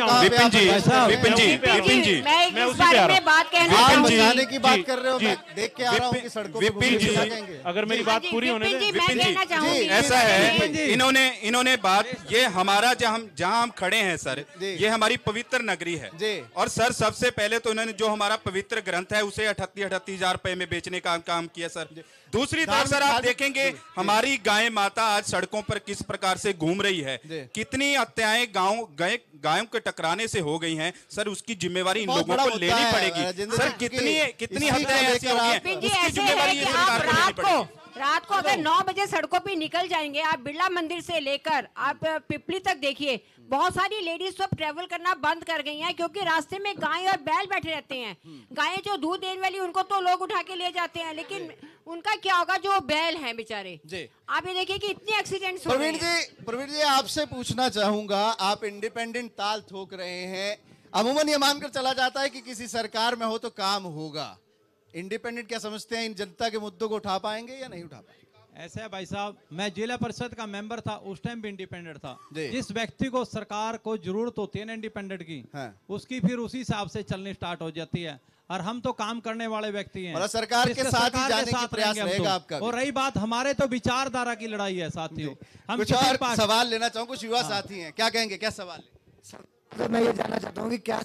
[SPEAKER 4] जी,
[SPEAKER 3] मैं उस बारे में बात कहना
[SPEAKER 1] बताने की बात कर रहे हो, मैं देख के आ रहा हूँ कि सड़कों पे
[SPEAKER 4] विपिन जी,
[SPEAKER 2] अगर मेरी बात पूरी होने दें।
[SPEAKER 4] विपिन जी, ऐसा है, इन्होंने बात, ये हमारा जहाँ हम खड़े हैं सर, ये हमारी पवित्र नगरी है, और सर सबसे पहले तो इन्होंने जो हमारा पवित्र ग्रंथ है उसे 38,000 रुपए में बेचने का काम किया सर। दूसरी तरफ सर आप देखेंगे हमारी गाय माता आज सड़कों पर किस प्रकार से घूम रही है, कितनी हत्याएं गायों के टकराने से हो गई हैं सर, उसकी जिम्मेवारी इन लोगों को लेनी पड़ेगी सर। कितनी हत्याएं ऐसी हो गई हैं, उसकी जिम्मेवारी ये सरकार को लेनी पड़ेगी।
[SPEAKER 3] रात को अगर 9 बजे सड़कों पे निकल जाएंगे, आप बिरला मंदिर से लेकर आप पिपली तक देखिए, बहुत सारी लेडीज सब ट्रेवल करना बंद कर गई हैं क्योंकि रास्ते में गाय और बैल बैठे रहते हैं। गायें जो दूध देने वाली उनको तो लोग उठा के ले जाते हैं, लेकिन उनका क्या होगा जो बैल हैं बेचारे? आप ये देखिए कि इतने एक्सीडेंट्स हो रहे हैं।
[SPEAKER 1] प्रवीण जी आपसे पूछना चाहूंगा, आप इंडिपेंडेंट ताल ठोक रहे हैं, अमूमन ये मानकर चला जाता है कि किसी सरकार में हो तो काम होगा। इंडिपेंडेंट क्या समझते हैं, इन जनता के मुद्दों को उठा पाएंगे या नहीं उठा पाएंगे?
[SPEAKER 5] ऐसा है भाई साहब, मैं जिला परिषद का मेंबर था, उस टाइम भी इंडिपेंडेंट था। जिस व्यक्ति को सरकार को जरूरत होती है ना इंडिपेंडेंट की, उसकी फिर उसी हिसाब से चलनी स्टार्ट हो जाती है, और हम तो काम करने वाले व्यक्ति हैं।
[SPEAKER 1] सरकार के साथ ही जाने की प्रयास रहेगा आपका।
[SPEAKER 5] और रही बात हमारे तो विचारधारा की लड़ाई है साथियों। हम
[SPEAKER 1] कुछ और सवाल लेना चाहूँ, कुछ युवा साथी हैं, क्या कहेंगे, क्या सवाल है?
[SPEAKER 15] मैं ये जानना चाहता हूँ कि क्या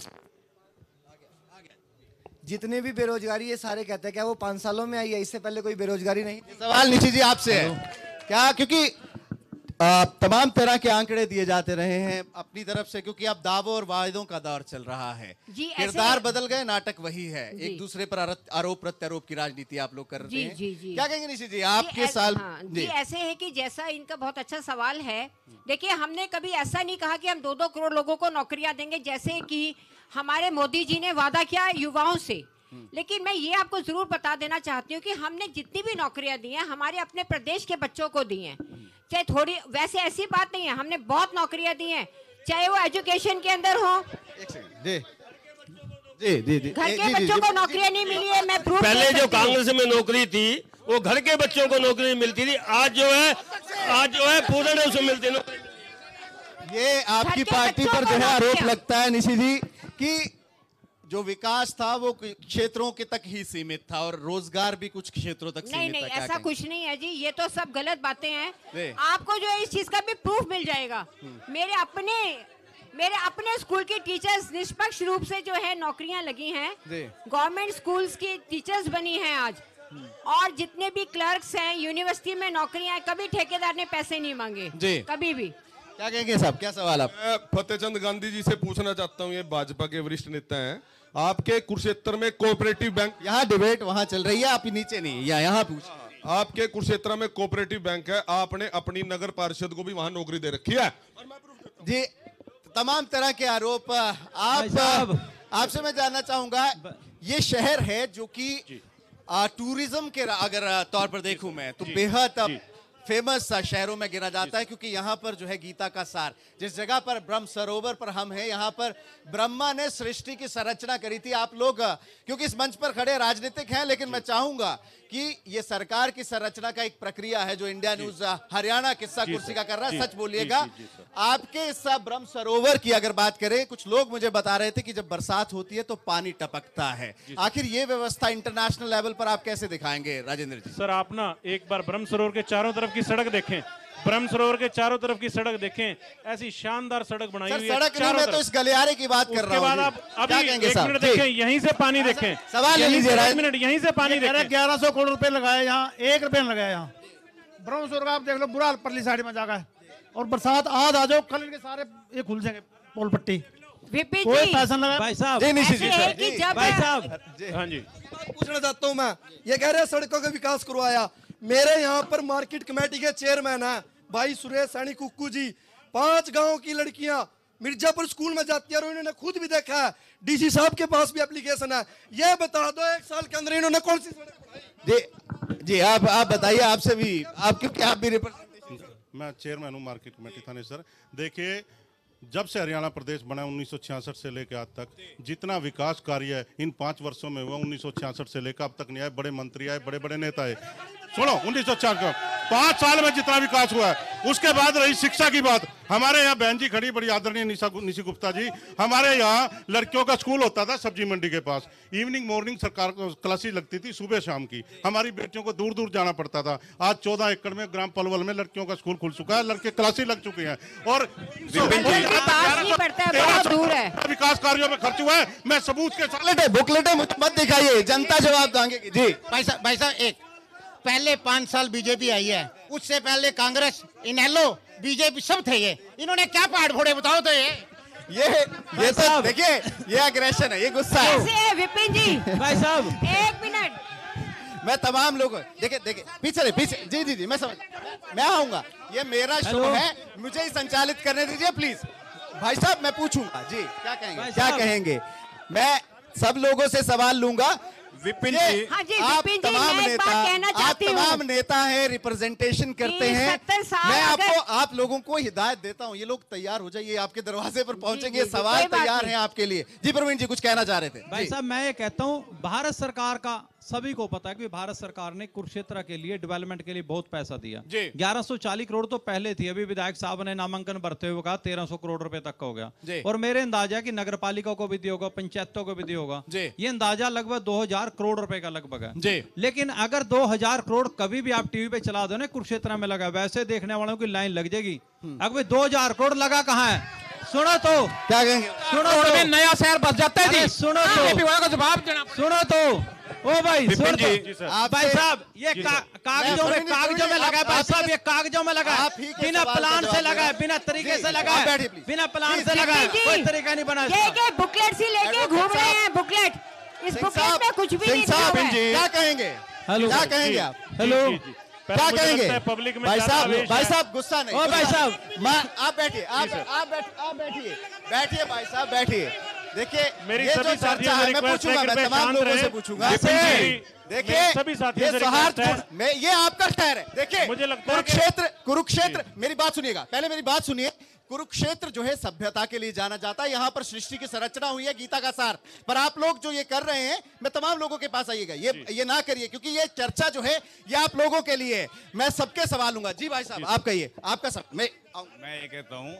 [SPEAKER 15] जितने भी बेरोजगारी है सारे कहते हैं क्या वो 5 सालों में आई है, इससे पहले कोई बेरोजगारी नहीं?
[SPEAKER 1] सवाल निशी जी आपसे है क्या, क्योंकि तमाम तरह के आंकड़े दिए जाते रहे हैं अपनी तरफ से, क्योंकि अब दावों और वायदों का दौर चल रहा है, किरदार बदल गए, नाटक वही है, एक दूसरे पर आरोप प्रत्यारोप की राजनीति आप लोग कर रहे हैं। क्या कहेंगे निशी जी आपके साल?
[SPEAKER 3] जी ऐसे है कि जैसा इनका बहुत अच्छा सवाल है, देखिए हमने कभी ऐसा नहीं कहा कि हम 2-2 करोड़ लोगों को नौकरियां देंगे, जैसे कि हमारे मोदी जी ने वादा किया युवाओं से। लेकिन मैं ये आपको जरूर बता देना चाहती हूँ कि हमने जितनी भी नौकरियां दी हैं हमारे अपने प्रदेश के बच्चों को दी हैं, चाहे थोड़ी, वैसे ऐसी बात नहीं है, हमने बहुत नौकरियां दी हैं, चाहे वो एजुकेशन के अंदर हो। घर के बच्चों को नौकरियां नहीं मिली है, मैं प्रूफ
[SPEAKER 6] पहले जो कांग्रेस में नौकरी थी वो घर के बच्चों को नौकरी मिलती थी, आज जो है पूरे उसमें मिलती है।
[SPEAKER 1] ये आपकी पार्टी पर जो है आरोप लगता है निशी जी कि जो विकास था वो क्षेत्रों के तक ही सीमित था और रोजगार भी कुछ क्षेत्रों तक सीमित था।
[SPEAKER 3] नहीं, ऐसा कुछ नहीं है जी, ये तो सब गलत बातें हैं। आपको जो है इस चीज का भी प्रूफ मिल जाएगा। मेरे अपने मेरे अपने स्कूल के टीचर्स निष्पक्ष रूप से जो है नौकरियां लगी हैं, गवर्नमेंट स्कूल्स की टीचर्स बनी हैं आज, और जितने भी क्लर्क्स हैं यूनिवर्सिटी में नौकरियां हैं, कभी ठेकेदार ने पैसे नहीं मांगे
[SPEAKER 1] जी,
[SPEAKER 3] कभी भी।
[SPEAKER 1] क्या कहेंगे साहब, क्या सवाल आप?
[SPEAKER 10] मैं फतेहचंद गांधी जी से पूछना चाहता हूँ, ये भाजपा के वरिष्ठ नेता हैं, आपके कुरुक्षेत्र में कोऑपरेटिव बैंक,
[SPEAKER 1] यहाँ डिबेट वहाँ चल रही है, आप नीचे नहीं, यहाँ पूछ।
[SPEAKER 10] आपके कुरुक्षेत्र में कोऑपरेटिव बैंक है, आपने अपनी नगर पार्षद को भी वहाँ नौकरी दे रखी है
[SPEAKER 1] जी। तमाम तरह के आरोप आपसे मैं जानना चाहूंगा, ये शहर है जो कि टूरिज्म के अगर तौर पर देखूं मैं तो बेहद फेमस शहरों में गिना जाता है, क्योंकि यहाँ पर जो है गीता का सार, जिस जगह पर ब्रह्म सरोवर पर हम हैं, यहाँ पर ब्रह्मा ने सृष्टि की संरचना करी थी। आप लोग क्योंकि इस मंच पर खड़े राजनीतिक हैं, लेकिन मैं चाहूंगा कि ये सरकार की संरचना का एक प्रक्रिया है जो इंडिया न्यूज हरियाणा किस्सा कुर्सी का कर रहा है। सच बोलिएगा, आपके इस ब्रह्म सरोवर की अगर बात करें, कुछ लोग मुझे बता रहे थे कि जब बरसात होती है तो पानी टपकता है, आखिर ये व्यवस्था इंटरनेशनल लेवल पर आप कैसे दिखाएंगे राजेंद्र जी?
[SPEAKER 2] सर आप ना एक बार ब्रह्म सरोवर के चारों तरफ की सड़क देखें, ब्रह्म सरोवर के चारों तरफ की सड़क देखें, ऐसी शानदार सड़क बनाई हुई है।
[SPEAKER 1] सड़क नहीं, मैं तो इस गलियारे की बात कर रहा हूं।
[SPEAKER 2] उसके बाद आप अभी एक मिनट देखें, यहीं से पानी देखें,
[SPEAKER 1] सवाल लीजिए,
[SPEAKER 2] एक मिनट यहीं से पानी देखें।
[SPEAKER 12] 1100 करोड़ रुपए लगाए, यहाँ 1 रुपया लगाया। यहाँ ब्रह्म सरोवर आप देख लो, बुरा हाल परली साइड में जाकर, और बरसात आज आ जाओ, कल इनके सारे ये खुल जाएंगे पोल पट्टी, कोई पैसा लगा।
[SPEAKER 7] भाई साहब,
[SPEAKER 12] भाई
[SPEAKER 7] साहब,
[SPEAKER 2] हाँ जी,
[SPEAKER 9] पूछना चाहता हूँ मैं, ये कह रहे हैं सड़कों का विकास करवाया, मेरे यहाँ पर मार्केट कमेटी के चेयरमैन है भाई सुरेश सैनी कुक्कू जी, 5 गांव की लड़कियां मिर्जापुर स्कूल में जाती है, और इन्होंने खुद भी देखा है, डीसी साहब के पास भी एप्लीकेशन है। ये बता दो 1 साल के अंदर इन्होंने कौन सी सड़क?
[SPEAKER 1] जी आप बताइए, आपसे भी, आप क्योंकि आप भी रिप्रेजेंटेशन।
[SPEAKER 11] मैं चेयरमैन हूँ मार्केट कमेटी थाने सर। देखिए, जब से हरियाणा प्रदेश बना 1966 से लेकर आज तक, जितना विकास कार्य इन 5 वर्षों में हुआ, 1966 से लेकर अब तक नहीं आए, बड़े मंत्री आए, बड़े बड़े नेता आए। सुनो, 1966 का 5 साल में जितना विकास हुआ है। उसके बाद रही शिक्षा की बात, हमारे यहाँ बहन जी खड़ी, बड़ी आदरणीय निशी गुप्ता जी, हमारे यहाँ लड़कियों का स्कूल होता था सब्जी मंडी के पास, इवनिंग मॉर्निंग सरकार क्लासेस लगती थी सुबह शाम की, हमारी बेटियों को दूर दूर जाना पड़ता था। आज 14 एकड़ में ग्राम पलवल में लड़कियों का स्कूल खुल चुका है, लड़के क्लासेस लग चुके हैं, और विकास कार्यों में खर्च हुआ है। मैं सबूत के साथ
[SPEAKER 1] बुकलेटें मत दिखाइए, जनता जवाब देंगे जी।
[SPEAKER 16] भाई साहब, एक पहले 5 साल बीजेपी आई है, उससे पहले कांग्रेस, इनेलो, बीजेपी सब थे। ये इन्होंने क्या पहाड़ फोड़े बताओ तो?
[SPEAKER 1] ये तो देखिए, ये एग्रेशन है, ये गुस्सा है।
[SPEAKER 3] विपिन जी,
[SPEAKER 7] भाई साहब
[SPEAKER 3] 1 मिनट,
[SPEAKER 1] मैं तमाम लोगों, देखिए पीछे जी मैं आऊंगा, ये मेरा शो है, मुझे ही संचालित करने दीजिए प्लीज। भाई साहब मैं पूछूंगा जी, क्या कहेंगे? मैं सब लोगों से सवाल लूंगा।
[SPEAKER 3] विपिन जी, हाँ जी,
[SPEAKER 1] आप
[SPEAKER 3] विपिन जी,
[SPEAKER 1] तमाम
[SPEAKER 3] मैं एक बात कहना चाहती हूँ।
[SPEAKER 1] तमाम नेता हैं, रिप्रेजेंटेशन करते हैं।
[SPEAKER 3] 70 साल
[SPEAKER 1] मैं आप लोगों को हिदायत देता हूँ, ये लोग तैयार हो जाइए, आपके दरवाजे पर पहुंचेंगे, सवाल तैयार हैं आपके लिए। जी प्रवीण जी कुछ कहना चाह रहे थे।
[SPEAKER 5] भाई साहब मैं ये कहता हूँ, भारत सरकार का सभी को पता है कि भारत सरकार ने कुरुक्षेत्र के लिए डेवलपमेंट के लिए बहुत पैसा दिया। 1140 करोड़ तो पहले थी, अभी विधायक साहब ने नामांकन भरते हुए कहा 1300 करोड़ रुपए तक का हो गया, और मेरे अंदाजा है कि नगर पालिका को भी दिया होगा, पंचायतों को भी दिया होगा, ये अंदाजा लगभग 2000 करोड़ रुपए का लगभग है। लेकिन अगर 2000 करोड़ कभी भी आप टीवी पे चला दो ना, कुरुक्षेत्र में लगा, वैसे देखने वालों की लाइन लग जाएगी। अगर 2000 करोड़ लगा कहाँ है? सुनो तो
[SPEAKER 1] क्या कहेंगे?
[SPEAKER 5] सुनो तो,
[SPEAKER 8] नया शहर बस जाता है जी।
[SPEAKER 5] सुनो तो,
[SPEAKER 8] जवाब देना।
[SPEAKER 5] सुनो तो, ओ भाई सुन तो, भाई साहब ये कागजों में लगा है, भाई साहब ये कागजों में लगा है, बिना प्लान से लगा है, बिना तरीके से लगा है, बिना प्लान से लगा है, कोई तरीका नहीं बना।
[SPEAKER 3] ये बुकलेट सी लेके घूम रहे हैं, बुकलेट, इस बुकलेट में कुछ भी नहीं लिखा हुआ है।
[SPEAKER 1] क्या कहेंगे? क्या कहेंगे आप?
[SPEAKER 5] हेलो,
[SPEAKER 1] क्या कहेंगे?
[SPEAKER 2] पब्लिक में
[SPEAKER 1] भाई साहब गुस्सा नहीं।
[SPEAKER 5] ओ भाई साहब,
[SPEAKER 1] आप बैठिए, आप बैठिए भाई साहब, बैठिए। देखिए ये जो चर्चा है, मैं पूछूंगा, मैं तमाम लोगों से पूछूंगा। देखिए
[SPEAKER 2] सभी साथियों
[SPEAKER 1] ये
[SPEAKER 2] से रिक्वेस्ट है,
[SPEAKER 1] मैं ये आपका शहर है। देखिए
[SPEAKER 2] मुझे लगता है
[SPEAKER 1] कुरुक्षेत्र, मेरी बात सुनिएगा, पहले मेरी बात सुनिए। कुरुक्षेत्र जो है सभ्यता के लिए जाना जाता है, यहाँ पर सृष्टि की संरचना हुई है, गीता का सार। पर आप लोग जो ये कर रहे हैं, मैं तमाम लोगों के पास आइएगा, ये ना करिए, क्योंकि ये चर्चा जो है ये आप लोगों के लिए है। मैं सबके सवाल लूंगा। जी भाई साहब आप कहिए, आपका सब। मैं
[SPEAKER 17] ये कहता हूँ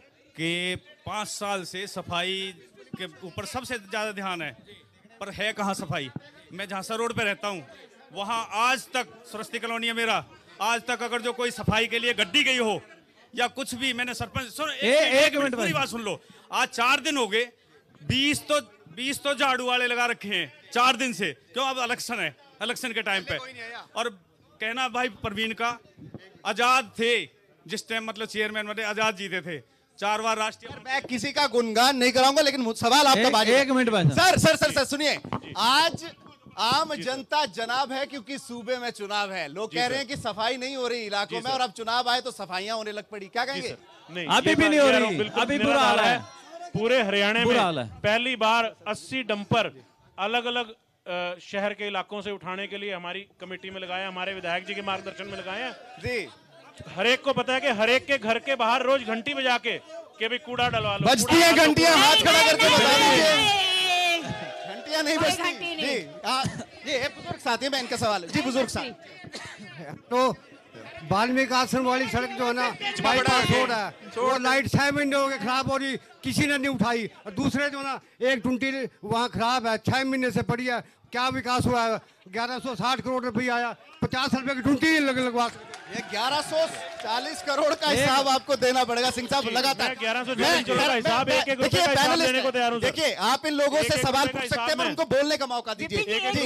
[SPEAKER 17] कि 5 साल से सफाई के ऊपर सबसे ज्यादा ध्यान है, पर है कहाँ सफाई? मैं झांसा रोड पे रहता हूँ, वहाँ आज तक, सरस्वती कॉलोनी है मेरा, आज तक अगर जो कोई सफाई के लिए गड्डी गई हो या कुछ भी, मैंने सरपंच एक मिनट पूरी बात सुन लो, आज 4 दिन हो गए, 20 तो झाड़ू वाले लगा रखे हैं 4 दिन से। क्यों? अब इलेक्शन है, इलेक्शन के टाइम पे। और कहना भाई प्रवीण का, आजाद थे जिस टाइम, मतलब चेयरमैन बने, आजाद जीते थे 4 बार राष्ट्रीय।
[SPEAKER 1] मैं किसी का गुणगान नहीं कराऊंगा, लेकिन सवाल आपका बाजी।
[SPEAKER 18] एक मिनट बाद
[SPEAKER 1] सर सुनिए, आज आम जनता जनाब है क्योंकि सूबे में चुनाव है। लोग कह रहे हैं कि सफाई नहीं हो रही इलाकों में, और अब चुनाव आए तो सफाइयां होने लग पड़ी। क्या कहेंगे?
[SPEAKER 2] नहीं,
[SPEAKER 18] अभी भी नहीं हो रही, अभी बुरा हाल है
[SPEAKER 2] पूरे हरियाणा में। पहली बार 80 डंपर अलग अलग शहर के इलाकों से उठाने के लिए हमारी कमेटी में लगाए, हमारे विधायक जी के मार्गदर्शन में लगाए हैं जी। हरेक को पता है कि हरेक के घर के बाहर रोज घंटी बजा के भाई कूड़ा डलवा लो।
[SPEAKER 1] बजती है घंटियां, हाथ खड़ा करके बता दीजिए। घंटियां नहीं बजती जी। ये बुजुर्ग साथी है, मैं इनका सवाल जी। बुजुर्ग साहब,
[SPEAKER 19] तो वाल्मीकि आश्रम वाली सड़क जो है ना, बाईपास रोड है, वो लाइट 6 महीने हो गए खराब हो रही, किसी ने नहीं उठाई। और दूसरे जो ना, एक टुंटी वहाँ खराब है, 6 महीने से पड़ी है। क्या विकास हुआ है? 1160 करोड़ रुपया आया, 50 रुपए की टुंटी लगवा।
[SPEAKER 1] ये 1140 करोड़ का हिसाब आपको देना पड़ेगा सिंह साहब लगातार। देखिए, आप इन लोगों से सवाल पूछ सकते हैं, पर उनको बोलने का मौका दीजिए।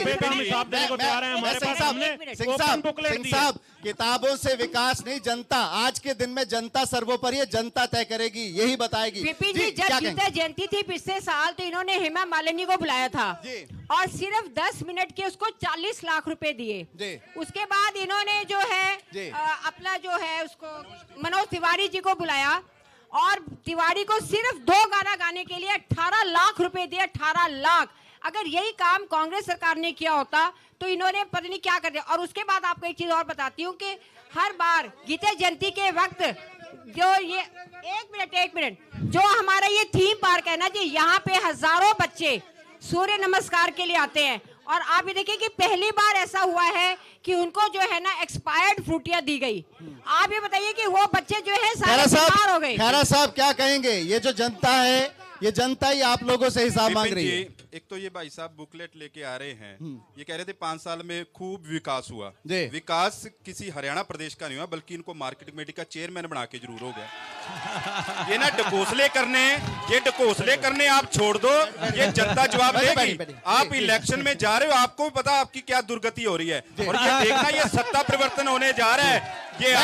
[SPEAKER 1] सिंह साहब, किताबों से विकास नहीं, जनता, आज के दिन में जनता सर्वोपरि है, जनता तय करेगी, यही बताएगी।
[SPEAKER 3] विपिन जी, जब गीता जयंती थी पिछले साल, तो इन्होंने हेमा मालिनी को बुलाया था और सिर्फ 10 मिनट के उसको 40 लाख रुपए दिए। उसके बाद इन्होंने जो है अपना जो है उसको मनोज तिवारी जी को बुलाया और तिवारी को सिर्फ 2 गाना गाने के लिए 18 लाख रुपए दिए। 18 लाख। अगर यही काम कांग्रेस सरकार ने किया होता तो इन्होंने पता नहीं क्या कर दिया। और उसके बाद आपको एक चीज और बताती हूँ कि हर बार गीता जयंती के वक्त जो ये एक मिनट जो हमारा ये थीम पार्क है ना जी, यहाँ पे हजारों बच्चे सूर्य नमस्कार के लिए आते हैं। और आप ये देखिए कि पहली बार ऐसा हुआ है कि उनको जो है ना एक्सपायर्ड फ्रूटियां दी गई। आप ये बताइए कि वो बच्चे जो है सारे बीमार हो गए।
[SPEAKER 1] खैरा साहब क्या कहेंगे? ये जो जनता है, ये जनता ही आप लोगों से हिसाब मांग रही है।
[SPEAKER 4] एक तो ये भाई साहब बुकलेट लेके आ रहे हैं, ये कह रहे थे 5 साल में खूब विकास हुआ। विकास किसी हरियाणा प्रदेश का नहीं हुआ, बल्कि इनको मार्केट कमेटी का चेयरमैन बना के जरूर हो गया। ये ना ढकोसले करने आप छोड़ दो, ये जनता जवाब देगी। आप इलेक्शन में जा रहे हो, आपको भी पता आपकी क्या दुर्गति हो रही है, और ये देखना ये सत्ता परिवर्तन होने जा रहा है।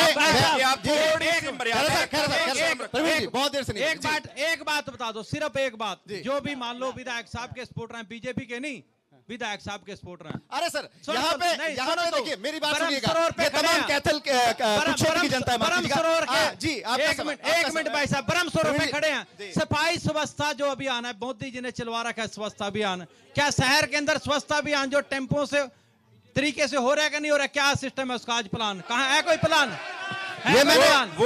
[SPEAKER 18] बहुत देर से एक बात बता दो, सिर्फ एक बात। जो भी मान लो विधायक साहब के सपोर्टर हैं, बीजेपी के नहीं, विधायक साहब के सपोर्टर हैं।
[SPEAKER 1] अरे सर, यहाँ पे देखिए, मेरी बात सुनिएगा, ये तमाम कैथल कुरुक्षेत्र की जनता है जी।
[SPEAKER 18] एक मिनट भाई साहब, ब्रह्म सरोवर पे खड़े हैं। सफाई स्वच्छता जो अभियान है, मोदी जी ने चलवा रखा है स्वच्छता अभियान। क्या शहर के अंदर स्वच्छता अभियान जो टेम्पो से तरीके से हो रहा है कि नहीं हो रहा? क्या सिस्टम है उसका? आज प्लान कहाँ है? कोई प्लान
[SPEAKER 1] ये मैंने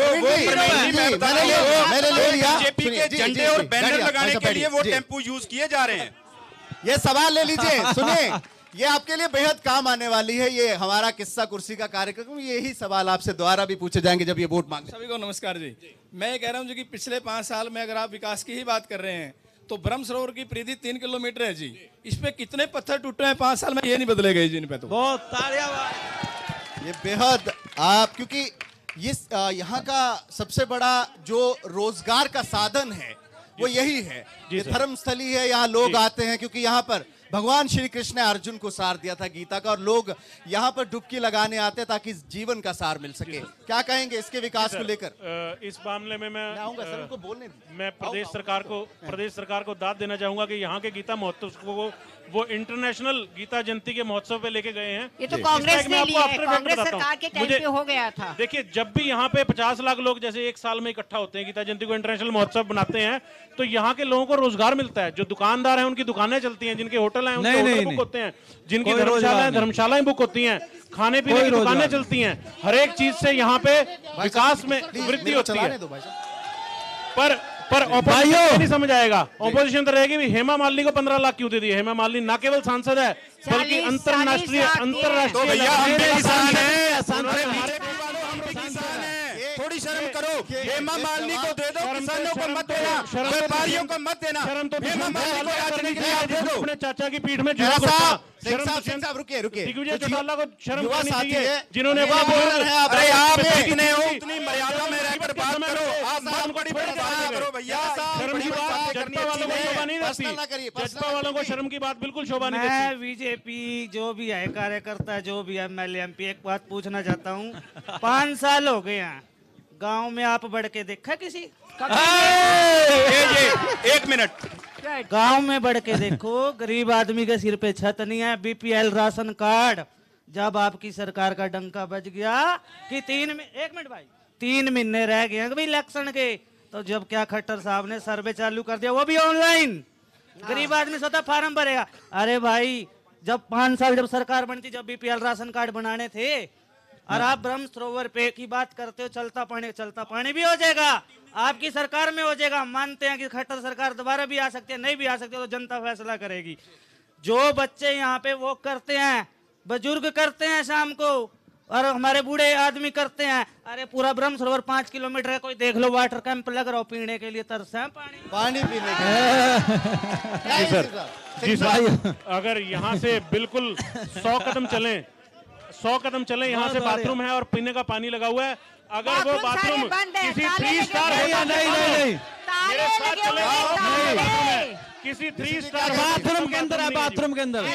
[SPEAKER 1] ले लिया।
[SPEAKER 4] बीजेपी के झंडे और बैनर लगाने के लिए वो टेम्पो यूज किए जा रहे हैं।
[SPEAKER 1] ये सवाल ले लीजिए, सुनिए, ये आपके लिए बेहद काम आने वाली है। ये हमारा किस्सा कुर्सी का कार्यक्रम, यही सवाल आपसे दोबारा भी पूछे जाएंगे जब ये वोट मांगे।
[SPEAKER 20] सभी को नमस्कार जी। मैं ये कह रहा हूँ जो कि पिछले 5 साल में अगर आप विकास की ही बात कर रहे हैं, तो ब्रह्म सरोवर की परिधि 3 किलोमीटर है जी। इस पे कितने पत्थर टूटे हैं 5 साल में, ये नहीं बदले गए जी इन पे। तो
[SPEAKER 18] बहुत तालियां।
[SPEAKER 1] ये बेहद आप, क्योंकि ये यहाँ का सबसे बड़ा जो रोजगार का साधन है वो यही है। ये धर्मस्थली है, यहाँ लोग आते हैं क्योंकि यहाँ पर भगवान श्री कृष्ण ने अर्जुन को सार दिया था गीता का, और लोग यहाँ पर डुबकी लगाने आते हैं ताकि जीवन का सार मिल सके। क्या कहेंगे इसके विकास को लेकर?
[SPEAKER 2] इस मामले में मैं
[SPEAKER 1] आऊंगा सर, उनको बोलने
[SPEAKER 2] मैं प्रदेश सरकार को दाद देना चाहूंगा कि यहाँ के गीता महोत्सव को वो इंटरनेशनल गीता जयंती के महोत्सव पे लेके गए हैं।
[SPEAKER 3] ये तो कांग्रेस ने लिया है, कांग्रेस सरकार के टाइम पे हो गया था।
[SPEAKER 2] देखिए, जब भी यहाँ पे 50 लाख लोग जैसे एक साल में इकट्ठा होते हैं, गीता जयंती को इंटरनेशनल महोत्सव बनाते हैं, तो यहाँ के लोगों को रोजगार मिलता है। जो दुकानदार हैं उनकी दुकानें चलती हैं, जिनके होटल हैं उनके होटल बुक होते हैं, जिनकी धर्मशालाएं बुक होती हैं, खाने पीने की दुकानें चलती हैं। हर एक चीज से यहाँ पे विकास में वृद्धि होती है। पर ऑपोजिशन नहीं समझ आएगा। ऑपोजिशन तो रहेगी भी हेमा मालिनी को 15 लाख क्यों दे दिए? हेमा मालिनी न केवल सांसद है बल्कि अंतरराष्ट्रीय
[SPEAKER 4] थोड़ी शर्म करो। हेमा मालिनी को दे दो, किसानों को मत देना, व्यापारियों को मत देना। हेमा मालिनी को राजनीति में दे दो।
[SPEAKER 2] अपने चाचा की पीठ में
[SPEAKER 1] रुकिए
[SPEAKER 2] दिग्विजय चौटाला को शर्म करनी चाहिए, जिन्होंने
[SPEAKER 4] अरे आप कितने हो, उतनी मर्यादा में रहकर बात करो। आप मान को
[SPEAKER 1] बड़ी बात करो भैया,
[SPEAKER 2] शर्म की बात जनता वालों को शोभा नहीं देती, जनता वालों को शर्म की बात बिल्कुल शोभा नहीं देती।
[SPEAKER 21] मैं बीजेपी जो भी है कार्यकर्ता जो भी है MLA MP एक बात पूछना चाहता हूँ 5 साल हो गए हैं गांव में आप बढ़ के देखा किसी
[SPEAKER 17] एक मिनट
[SPEAKER 21] गांव में बढ़ के देखो गरीब आदमी के सिर पे छत नहीं है BPL राशन कार्ड जब आपकी सरकार का डंका बज गया कि 3 महीने रह गए हैं इलेक्शन के तो जब क्या खट्टर साहब ने सर्वे चालू कर दिया वो भी ऑनलाइन गरीब आदमी स्वतः फार्म भरेगा। अरे भाई जब 5 साल जब सरकार बनती जब BPL राशन कार्ड बनाने थे और आप ब्रह्म सरोवर पे की बात करते हो चलता पानी भी हो जाएगा आपकी सरकार में हो जाएगा। मानते हैं कि खट्टर सरकार दोबारा भी आ सकती है नहीं भी आ सकती तो जनता फैसला करेगी। जो बच्चे यहाँ पे वो करते हैं बुजुर्ग करते हैं शाम को और हमारे बूढ़े आदमी करते हैं। अरे पूरा ब्रह्म सरोवर 5 किलोमीटर है कोई देख लो वाटर कैंप लग रहा हो पीने के लिए तरस है पानी
[SPEAKER 1] पीने
[SPEAKER 2] जी सर अगर यहाँ से बिल्कुल 100 कदम चलें यहाँ से बाथरूम है और पीने का पानी लगा हुआ है। अगर वो बाथरूम किसी 3 स्टार होटल नहीं किसी 3 स्टार
[SPEAKER 18] बाथरूम के अंदर है बाथरूम के अंदर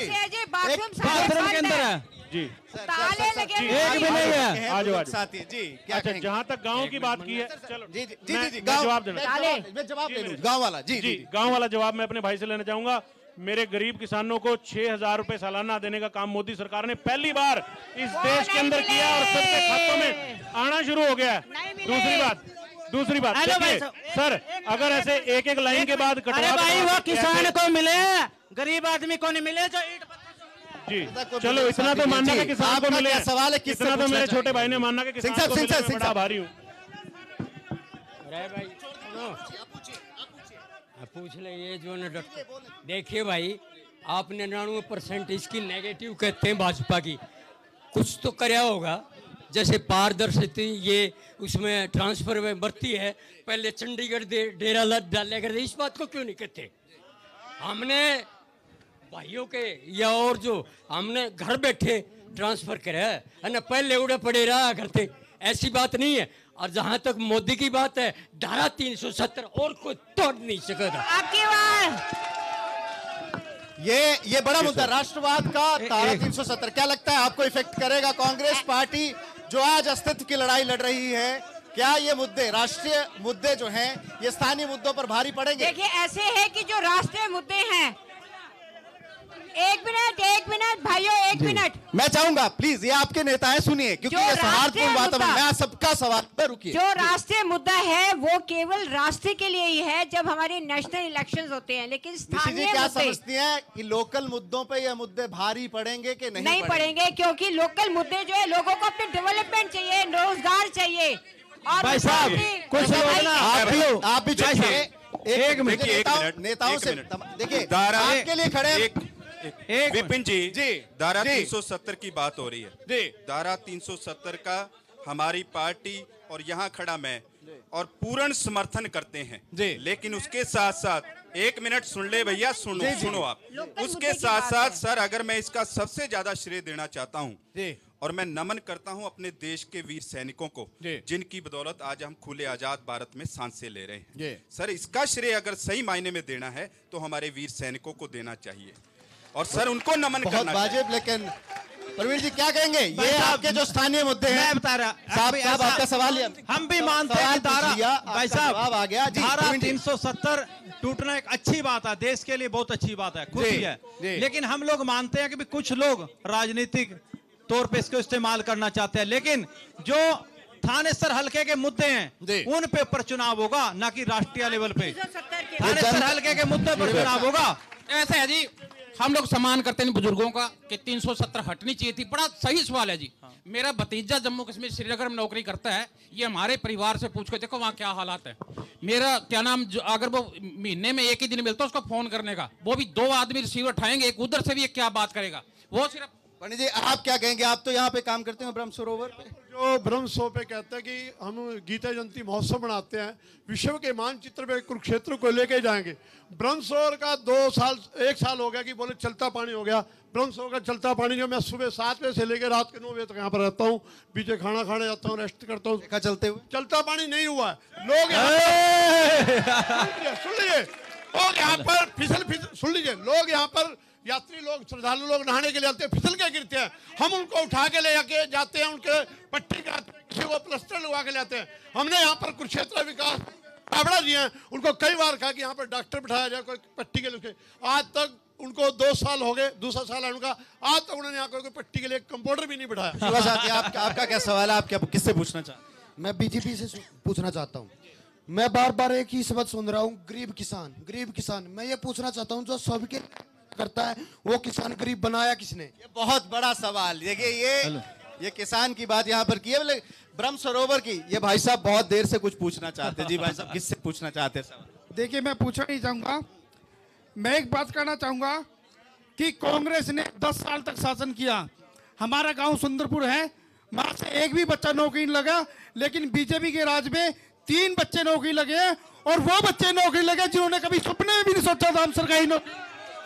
[SPEAKER 18] है
[SPEAKER 2] जी
[SPEAKER 18] एक भी नहीं है।
[SPEAKER 2] आज
[SPEAKER 1] साथी जी
[SPEAKER 2] अच्छा जहाँ तक गांव की बात की है चलो
[SPEAKER 1] जी
[SPEAKER 2] जवाब देना
[SPEAKER 1] मैं जवाब ले लूं गांव वाला जी
[SPEAKER 2] गांव वाला जवाब मैं अपने भाई से लेना चाहूंगा। मेरे गरीब किसानों को 6,000 रुपए सालाना देने का काम मोदी सरकार ने पहली बार इस देश के अंदर किया और सबके खातों में आना शुरू हो गया है। दूसरी बात देखिए सर अगर ऐसे एक लाइन के बाद
[SPEAKER 21] अरे भाई वो किसान को मिले गरीब आदमी को नहीं मिले जो ईंट
[SPEAKER 2] जी चलो इतना तो मानना कि किसान को मिले
[SPEAKER 1] सवाल है
[SPEAKER 2] इतना तो मेरे छोटे भाई ने मानना कि किसान को मिले मैं बड़ा आभारी हूँ।
[SPEAKER 22] पूछ ले ये जो न देखिए भाई आप 99% इसकी नेगेटिव कहते हैं भाजपा की कुछ तो कराया होगा जैसे पारदर्शिता ये उसमें ट्रांसफर में बढ़ती है पहले चंडीगढ़ डेरा डाले करते इस बात को क्यों नहीं कहते। हमने भाइयों के या और जो हमने घर बैठे ट्रांसफर करा है ना पहले उड़े पड़े रहा करते ऐसी बात नहीं है। और जहां तक मोदी की बात है धारा 370 और कोई तोड़ नहीं सकेगा
[SPEAKER 3] आपकी बात
[SPEAKER 1] ये बड़ा मुद्दा राष्ट्रवाद का धारा 370 क्या लगता है आपको इफेक्ट करेगा। कांग्रेस पार्टी जो आज अस्तित्व की लड़ाई लड़ रही है क्या ये मुद्दे राष्ट्रीय मुद्दे जो हैं ये स्थानीय मुद्दों पर भारी पड़ेंगे।
[SPEAKER 3] देखिए ऐसे है कि जो राष्ट्रीय मुद्दे हैं एक मिनट भाइयों एक मिनट
[SPEAKER 1] मैं चाहूंगा प्लीज ये आपके नेता हैं सुनिए क्योंकि ये सौहार्दपूर्ण वातावरण मैं सबका सवाल पर रुकिए।
[SPEAKER 3] जो राष्ट्रीय मुद्दा है वो केवल राष्ट्र के लिए ही है जब हमारे नेशनल इलेक्शंस होते हैं लेकिन स्थानीय
[SPEAKER 1] क्या समझती हैं कि लोकल मुद्दों पे ये मुद्दे भारी पड़ेंगे कि नहीं
[SPEAKER 3] पड़ेंगे क्योंकि लोकल मुद्दे जो है लोगों को अपने डेवलपमेंट चाहिए रोजगार चाहिए। और
[SPEAKER 18] भाई साहब कुछ
[SPEAKER 1] आप भी एक मिनट नेताओं से देखिए आपके लिए खड़े
[SPEAKER 4] विपिन जी धारा 370 की बात हो रही है। धारा 370 का हमारी पार्टी और यहाँ खड़ा मैं और पूर्ण समर्थन करते हैं लेकिन उसके साथ साथ एक मिनट सुन ले भैया सुनो आप उसके साथ साथ सर अगर मैं इसका सबसे ज्यादा श्रेय देना चाहता हूँ और मैं नमन करता हूं अपने देश के वीर सैनिकों को जिनकी बदौलत आज हम खुले आजाद भारत में सांसें ले रहे हैं। सर इसका श्रेय अगर सही मायने में देना है तो हमारे वीर सैनिकों को देना चाहिए और सर उनको नमन करना
[SPEAKER 1] वाजिब। लेकिन प्रवीण जी क्या कहेंगे ये आपके जो स्थानीय मुद्दे हैं
[SPEAKER 18] मैं बता रहा
[SPEAKER 1] साहब आपका सवाल
[SPEAKER 18] हम भी मानते हैं भाई साहब
[SPEAKER 1] आ गया
[SPEAKER 18] धारा 370 टूटना एक अच्छी बात है देश के लिए बहुत अच्छी बात है खुशी है लेकिन हम लोग मानते हैं कि कुछ लोग राजनीतिक तौर पे इसको इस्तेमाल करना चाहते हैं लेकिन जो थानेसर हल्के के मुद्दे हैं उन पे पर चुनाव होगा ना कि राष्ट्रीय लेवल पे थानेसर हल्के के मुद्दे पर चुनाव होगा।
[SPEAKER 8] ऐसा है जी हम लोग सम्मान करते हैं बुजुर्गों का कि 370 हटनी चाहिए थी। बड़ा सही सवाल है जी। मेरा भतीजा जम्मू कश्मीर श्रीनगर में नौकरी करता है ये हमारे परिवार से पूछ के देखो वहाँ क्या हालात है। मेरा क्या नाम अगर वो महीने में एक ही दिन मिलता है उसको फोन करने का वो भी 2 आदमी रिसीवर उठाएंगे एक उधर से भी एक क्या बात करेगा वो सिर्फ
[SPEAKER 1] पंडित जी आप क्या कहेंगे? आप तो यहाँ पे काम करते हैं ब्रह्म सरोवर पे।
[SPEAKER 13] जो ब्रह्म सरोवर पे कहते हैं कि हम गीता जयंती महोत्सव बनाते हैं, विश्व के मानचित्र पे कुरुक्षेत्र को लेके जाएंगे। ब्रह्म सरोवर का 1 साल हो गया कि बोले चलता पानी हो गया। ब्रह्म सरोवर का चलता पानी जो मैं सुबह 7 बजे से लेकर रात के 9 बजे तक यहाँ पर रहता हूँ, बीच खाना खाने जाता हूँ, रेस्ट करता हूँ।
[SPEAKER 1] चलते हुए
[SPEAKER 13] चलता पानी नहीं हुआ है। लोग सुन लीजिए, लोग यहाँ पर सुन लीजिए, लोग यहाँ पर यात्री लोग, श्रद्धालु लोग नहाने के लिए आते हैं, फिसल के गिरते हैं। हम उनको उठा के ले जाके जाते हैं, उनके पट्टी का किसी को प्लास्टर लगा के लाते हैं। हमने यहाँ पर कुरुक्षेत्र विकास कावड़ा दिए हैं, उनको कई बार कहा कि यहाँ पर डॉक्टर बिठाया जाए, कोई पट्टी के लिए। आज तक उनको 2 साल हो गए, दूसरा साल है उनका, आज तक उन्होंने यहाँ कोई पट्टी के लिए कंपाउंडर भी नहीं बिठाया।
[SPEAKER 1] आपका क्या सवाल है? आप क्या किससे पूछना चाहते हैं?
[SPEAKER 14] मैं बीजेपी से पूछना चाहता हूँ। मैं बार बार एक ही शब्द सुन रहा हूँ, गरीब किसान, गरीब किसान। मैं ये पूछना चाहता हूँ, जो सबके करता है वो किसान गरीब बनाया किसने?
[SPEAKER 1] ये बहुत बड़ा सवाल। देखिए ये किसान की बात यहाँ पर की है, ब्रह्म सरोवर की। ये भाई साहब बहुत देर से कुछ पूछना चाहते हैं। जी भाई साहब किससे पूछना चाहते हैं सवाल?
[SPEAKER 23] देखिए मैं पूछना नहीं चाहूंगा, मैं एक बात कहना चाहूंगा कि कांग्रेस ने 10 साल तक शासन किया। हमारा गांव सुंदरपुर है, वहां से एक भी बच्चा नौकरी नहीं लगा, लेकिन बीजेपी के राज में 3 बच्चे नौकरी लगे हैं, और वो बच्चे नौकरी लगे जिन्होंने कभी सपने में भी नहीं सोचा था हम सरकारी नौकरी।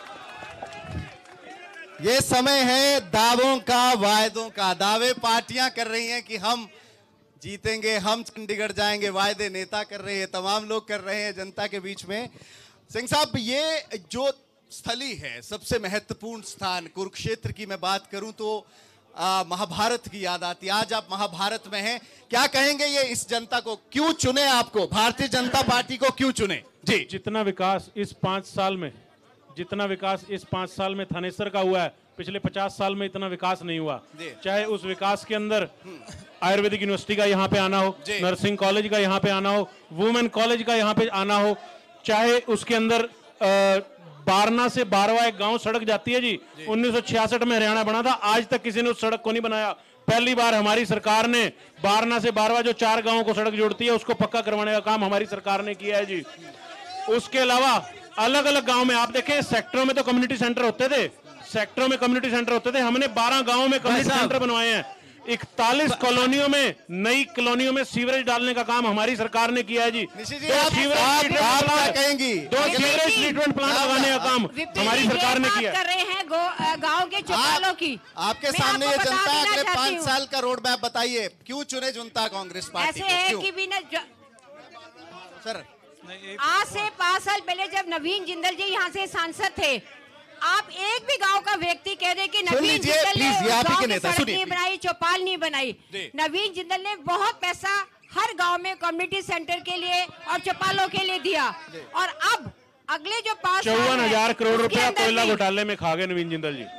[SPEAKER 1] ये समय है दावों का, वायदों का। दावे पार्टियां कर रही हैं कि हम जीतेंगे, हम चंडीगढ़ जाएंगे, वायदे नेता कर रहे हैं, तमाम लोग कर रहे हैं जनता के बीच में। सिंह साहब, ये जो स्थली है, सबसे महत्वपूर्ण स्थान कुरुक्षेत्र की मैं बात करूं तो महाभारत की याद आती है। आज आप महाभारत में हैं, क्या कहेंगे ये इस जनता को? क्यों चुने आपको, भारतीय जनता पार्टी को क्यों चुने? जी,
[SPEAKER 2] जितना विकास इस 5 साल में, जितना विकास इस 5 साल में थानेसर का हुआ है, पिछले 50 साल में इतना विकास नहीं हुआ। चाहे उस विकास के अंदर आयुर्वेदिक यूनिवर्सिटी का यहाँ पे आना हो, नर्सिंग कॉलेज का यहाँ पे आना हो, वुमेन कॉलेज का यहाँ पे आना हो, चाहे उसके अंदर बारना से बारवा एक गांव सड़क जाती है जी, 1966 में हरियाणा बना था, आज तक किसी ने उस सड़क को नहीं बनाया। पहली बार हमारी सरकार ने बारना से बारवा जो 4 गांवों को सड़क जोड़ती है उसको पक्का करवाने का काम हमारी सरकार ने किया है जी। उसके अलावा अलग अलग गांव में आप देखें, सेक्टरों में तो कम्युनिटी सेंटर होते थे, सेक्टरों में कम्युनिटी सेंटर होते थे, हमने 12 गांवों में कम्युनिटी सेंटर बनवाए हैं। 41 कॉलोनियों में, नई कॉलोनियों में सीवरेज डालने का काम हमारी सरकार ने किया है जी।
[SPEAKER 1] आप क्या कहेंगी?
[SPEAKER 2] 2 सीवरेज ट्रीटमेंट प्लांट लगाने का काम हमारी सरकार ने किया।
[SPEAKER 3] कर रहे हैं गांव के चौपालों की।
[SPEAKER 1] आपके सामने ये जनता अगले 5 साल का रोड मैप बताइए, क्यों चुने जनता कांग्रेस पार्टी को?
[SPEAKER 3] ऐसे है कि बिना
[SPEAKER 1] सर,
[SPEAKER 3] आज से 5 साल पहले जब नवीन जिंदल जी यहाँ से सांसद थे, आप एक भी गांव का व्यक्ति कह दे कि नवीन जिंदल ने गांव में सड़क नहीं बनाई, चौपाल नहीं बनाई। नवीन जिंदल ने बहुत पैसा हर गांव में कम्युनिटी सेंटर के लिए और चौपालों के लिए दिया, और अब अगले जो 5 साल
[SPEAKER 2] 54,000 करोड़ रुपया कोयला घोटाले में खा गए नवीन जिंदल जी।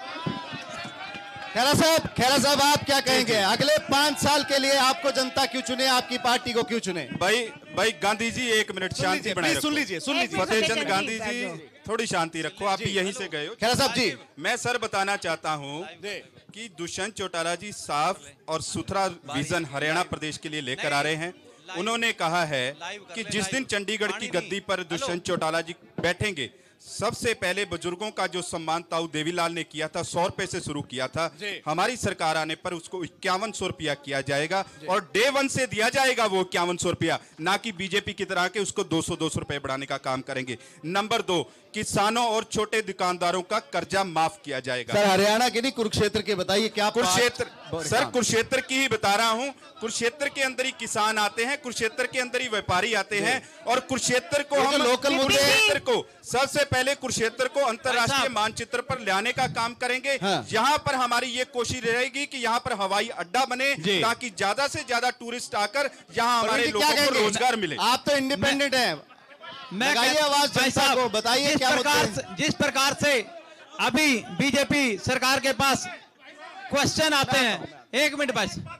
[SPEAKER 1] खेरा साहब आप क्या कहेंगे? अगले 5 साल के लिए आपको जनता क्यों चुने, आपकी पार्टी को क्यों चुने?
[SPEAKER 4] भाई गांधी जी 1 मिनट शांति बनाए रखो।
[SPEAKER 1] सुन लीजिए
[SPEAKER 4] फतेह चंद गांधी जी, थोड़ी शांति रखो, आप भी यहीं से गए हो।
[SPEAKER 1] खेरा साहब जी,
[SPEAKER 4] मैं सर बताना चाहता हूं कि दुष्यंत चौटाला जी साफ और सुथरा विजन हरियाणा प्रदेश के लिए लेकर आ रहे हैं। उन्होंने कहा है कि जिस दिन चंडीगढ़ की गद्दी पर दुष्यंत चौटाला जी बैठेंगे, सबसे पहले बुजुर्गों का जो सम्मान ताऊ देवीलाल ने किया था, 100 रुपए से शुरू किया था, हमारी सरकार आने पर उसको 5100 रुपया किया जाएगा, और डे 1 से दिया जाएगा वो 5100 रुपया, ना कि बीजेपी की तरह के उसको 200 रुपए बढ़ाने का काम करेंगे। नंबर 2, किसानों और छोटे दुकानदारों का कर्जा माफ किया जाएगा।
[SPEAKER 1] सर हरियाणा के नहीं, कुरुक्षेत्र के बताइए क्या?
[SPEAKER 4] कुरुक्षेत्र की ही बता रहा हूं। कुरुक्षेत्र के अंदर ही किसान आते हैं, कुरुक्षेत्र के अंदर ही व्यापारी आते हैं, और कुरुक्षेत्र को हम
[SPEAKER 1] लोकल मुद्दे
[SPEAKER 4] को सबसे पहले कुरुक्षेत्र को अंतर्राष्ट्रीय मानचित्र पर लाने का काम करेंगे। यहाँ पर हमारी ये कोशिश रहेगी कि यहाँ पर हवाई अड्डा बने, ताकि ज्यादा से ज्यादा टूरिस्ट आकर यहाँ हमारे लोगों को रोजगार मिले।
[SPEAKER 1] आप तो इंडिपेंडेंट हैं,
[SPEAKER 18] मैं
[SPEAKER 1] आवाज जनता को बताइए
[SPEAKER 18] जिस प्रकार से अभी बीजेपी सरकार के पास क्वेश्चन आते हैं। 1 मिनट भाई साहब,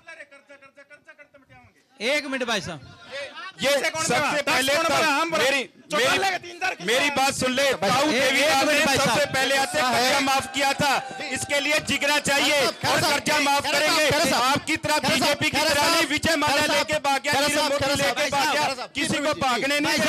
[SPEAKER 18] 1 मिनट भाई साहब,
[SPEAKER 4] ये सबसे पहले मेरी बात सुन ले। ताऊ देवीलाल ने सबसे पहले आते कर्जा माफ किया था, इसके लिए जिगरा चाहिए और कर्जा माफ करेंगे। आपकी तरह बीजेपी की तरह नहीं विजय माल्या लेके भाग गया, किसी को
[SPEAKER 18] को भागने नहीं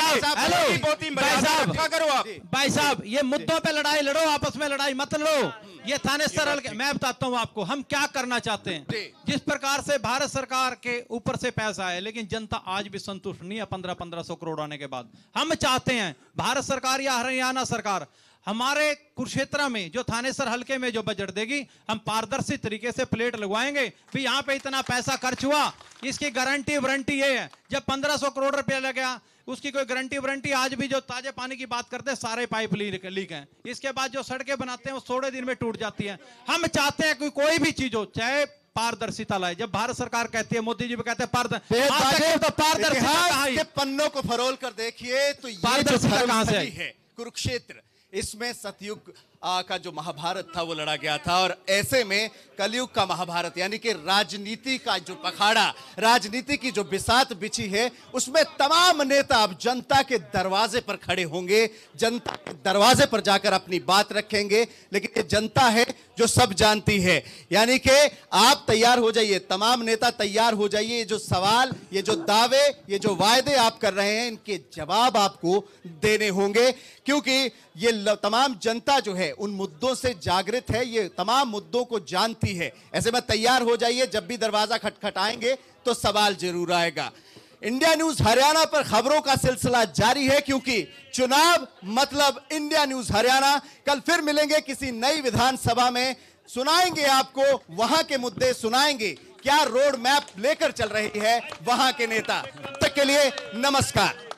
[SPEAKER 18] भाई साहब, ये मुद्दों पे लड़ाई लड़ो, आपस में लड़ाई मत लड़ो। ये थानेसर हल्के, मैं बताता हूँ आपको हम क्या करना चाहते हैं। जिस प्रकार से भारत सरकार के ऊपर से पैसा है, लेकिन जनता आज भी संतुष्ट नहीं है 1500 करोड़ आने के बाद। हम चाहते हैं भारत सरकार या हरियाणा सरकार हमारे कुरुक्षेत्र में जो थानेसर हल्के में जो बजट देगी, हम पारदर्शी तरीके से प्लेट लगवाएंगे भी यहाँ पे इतना पैसा खर्च हुआ, इसकी गारंटी वारंटी ये है। जब 1500 करोड़ रुपया लगा, उसकी कोई गारंटी वारंटी, आज भी जो ताजे पानी की बात करते हैं सारे पाइप लीक हैं। इसके बाद जो सड़कें बनाते हैं वो 16 दिन में टूट जाती हैं। हम चाहते हैं कि कोई भी चीज हो, चाहे पारदर्शिता लाए। जब भारत सरकार कहती है, मोदी जी भी कहते हैं पारदर्शिता
[SPEAKER 1] के पन्नों को फरोल कर देखिए तो ये जो धर्मस्थली है कुरुक्षेत्र, इसमें सतयुग का जो महाभारत था वो लड़ा गया था, और ऐसे में कलयुग का महाभारत यानी कि राजनीति का जो पखाड़ा, राजनीति की जो बिसात बिछी है, उसमें तमाम नेता अब जनता के दरवाजे पर खड़े होंगे, जनता के दरवाजे पर जाकर अपनी बात रखेंगे। लेकिन ये जनता है जो सब जानती है, यानी कि आप तैयार हो जाइए, तमाम नेता तैयार हो जाइए। ये जो सवाल, ये जो दावे, ये जो वायदे आप कर रहे हैं, इनके जवाब आपको देने होंगे, क्योंकि ये तमाम जनता जो है उन मुद्दों से जागृत है, ये तमाम मुद्दों को जानती है। ऐसे में तैयार हो जाइए, जब भी दरवाजा खटखटाएंगे तो सवाल जरूर आएगा। इंडिया न्यूज हरियाणा पर खबरों का सिलसिला जारी है, क्योंकि चुनाव मतलब इंडिया न्यूज हरियाणा। कल फिर मिलेंगे किसी नई विधानसभा में, सुनाएंगे आपको वहां के मुद्दे, सुनाएंगे क्या रोड मैप लेकर चल रही है वहां के नेता। तक के लिए नमस्कार।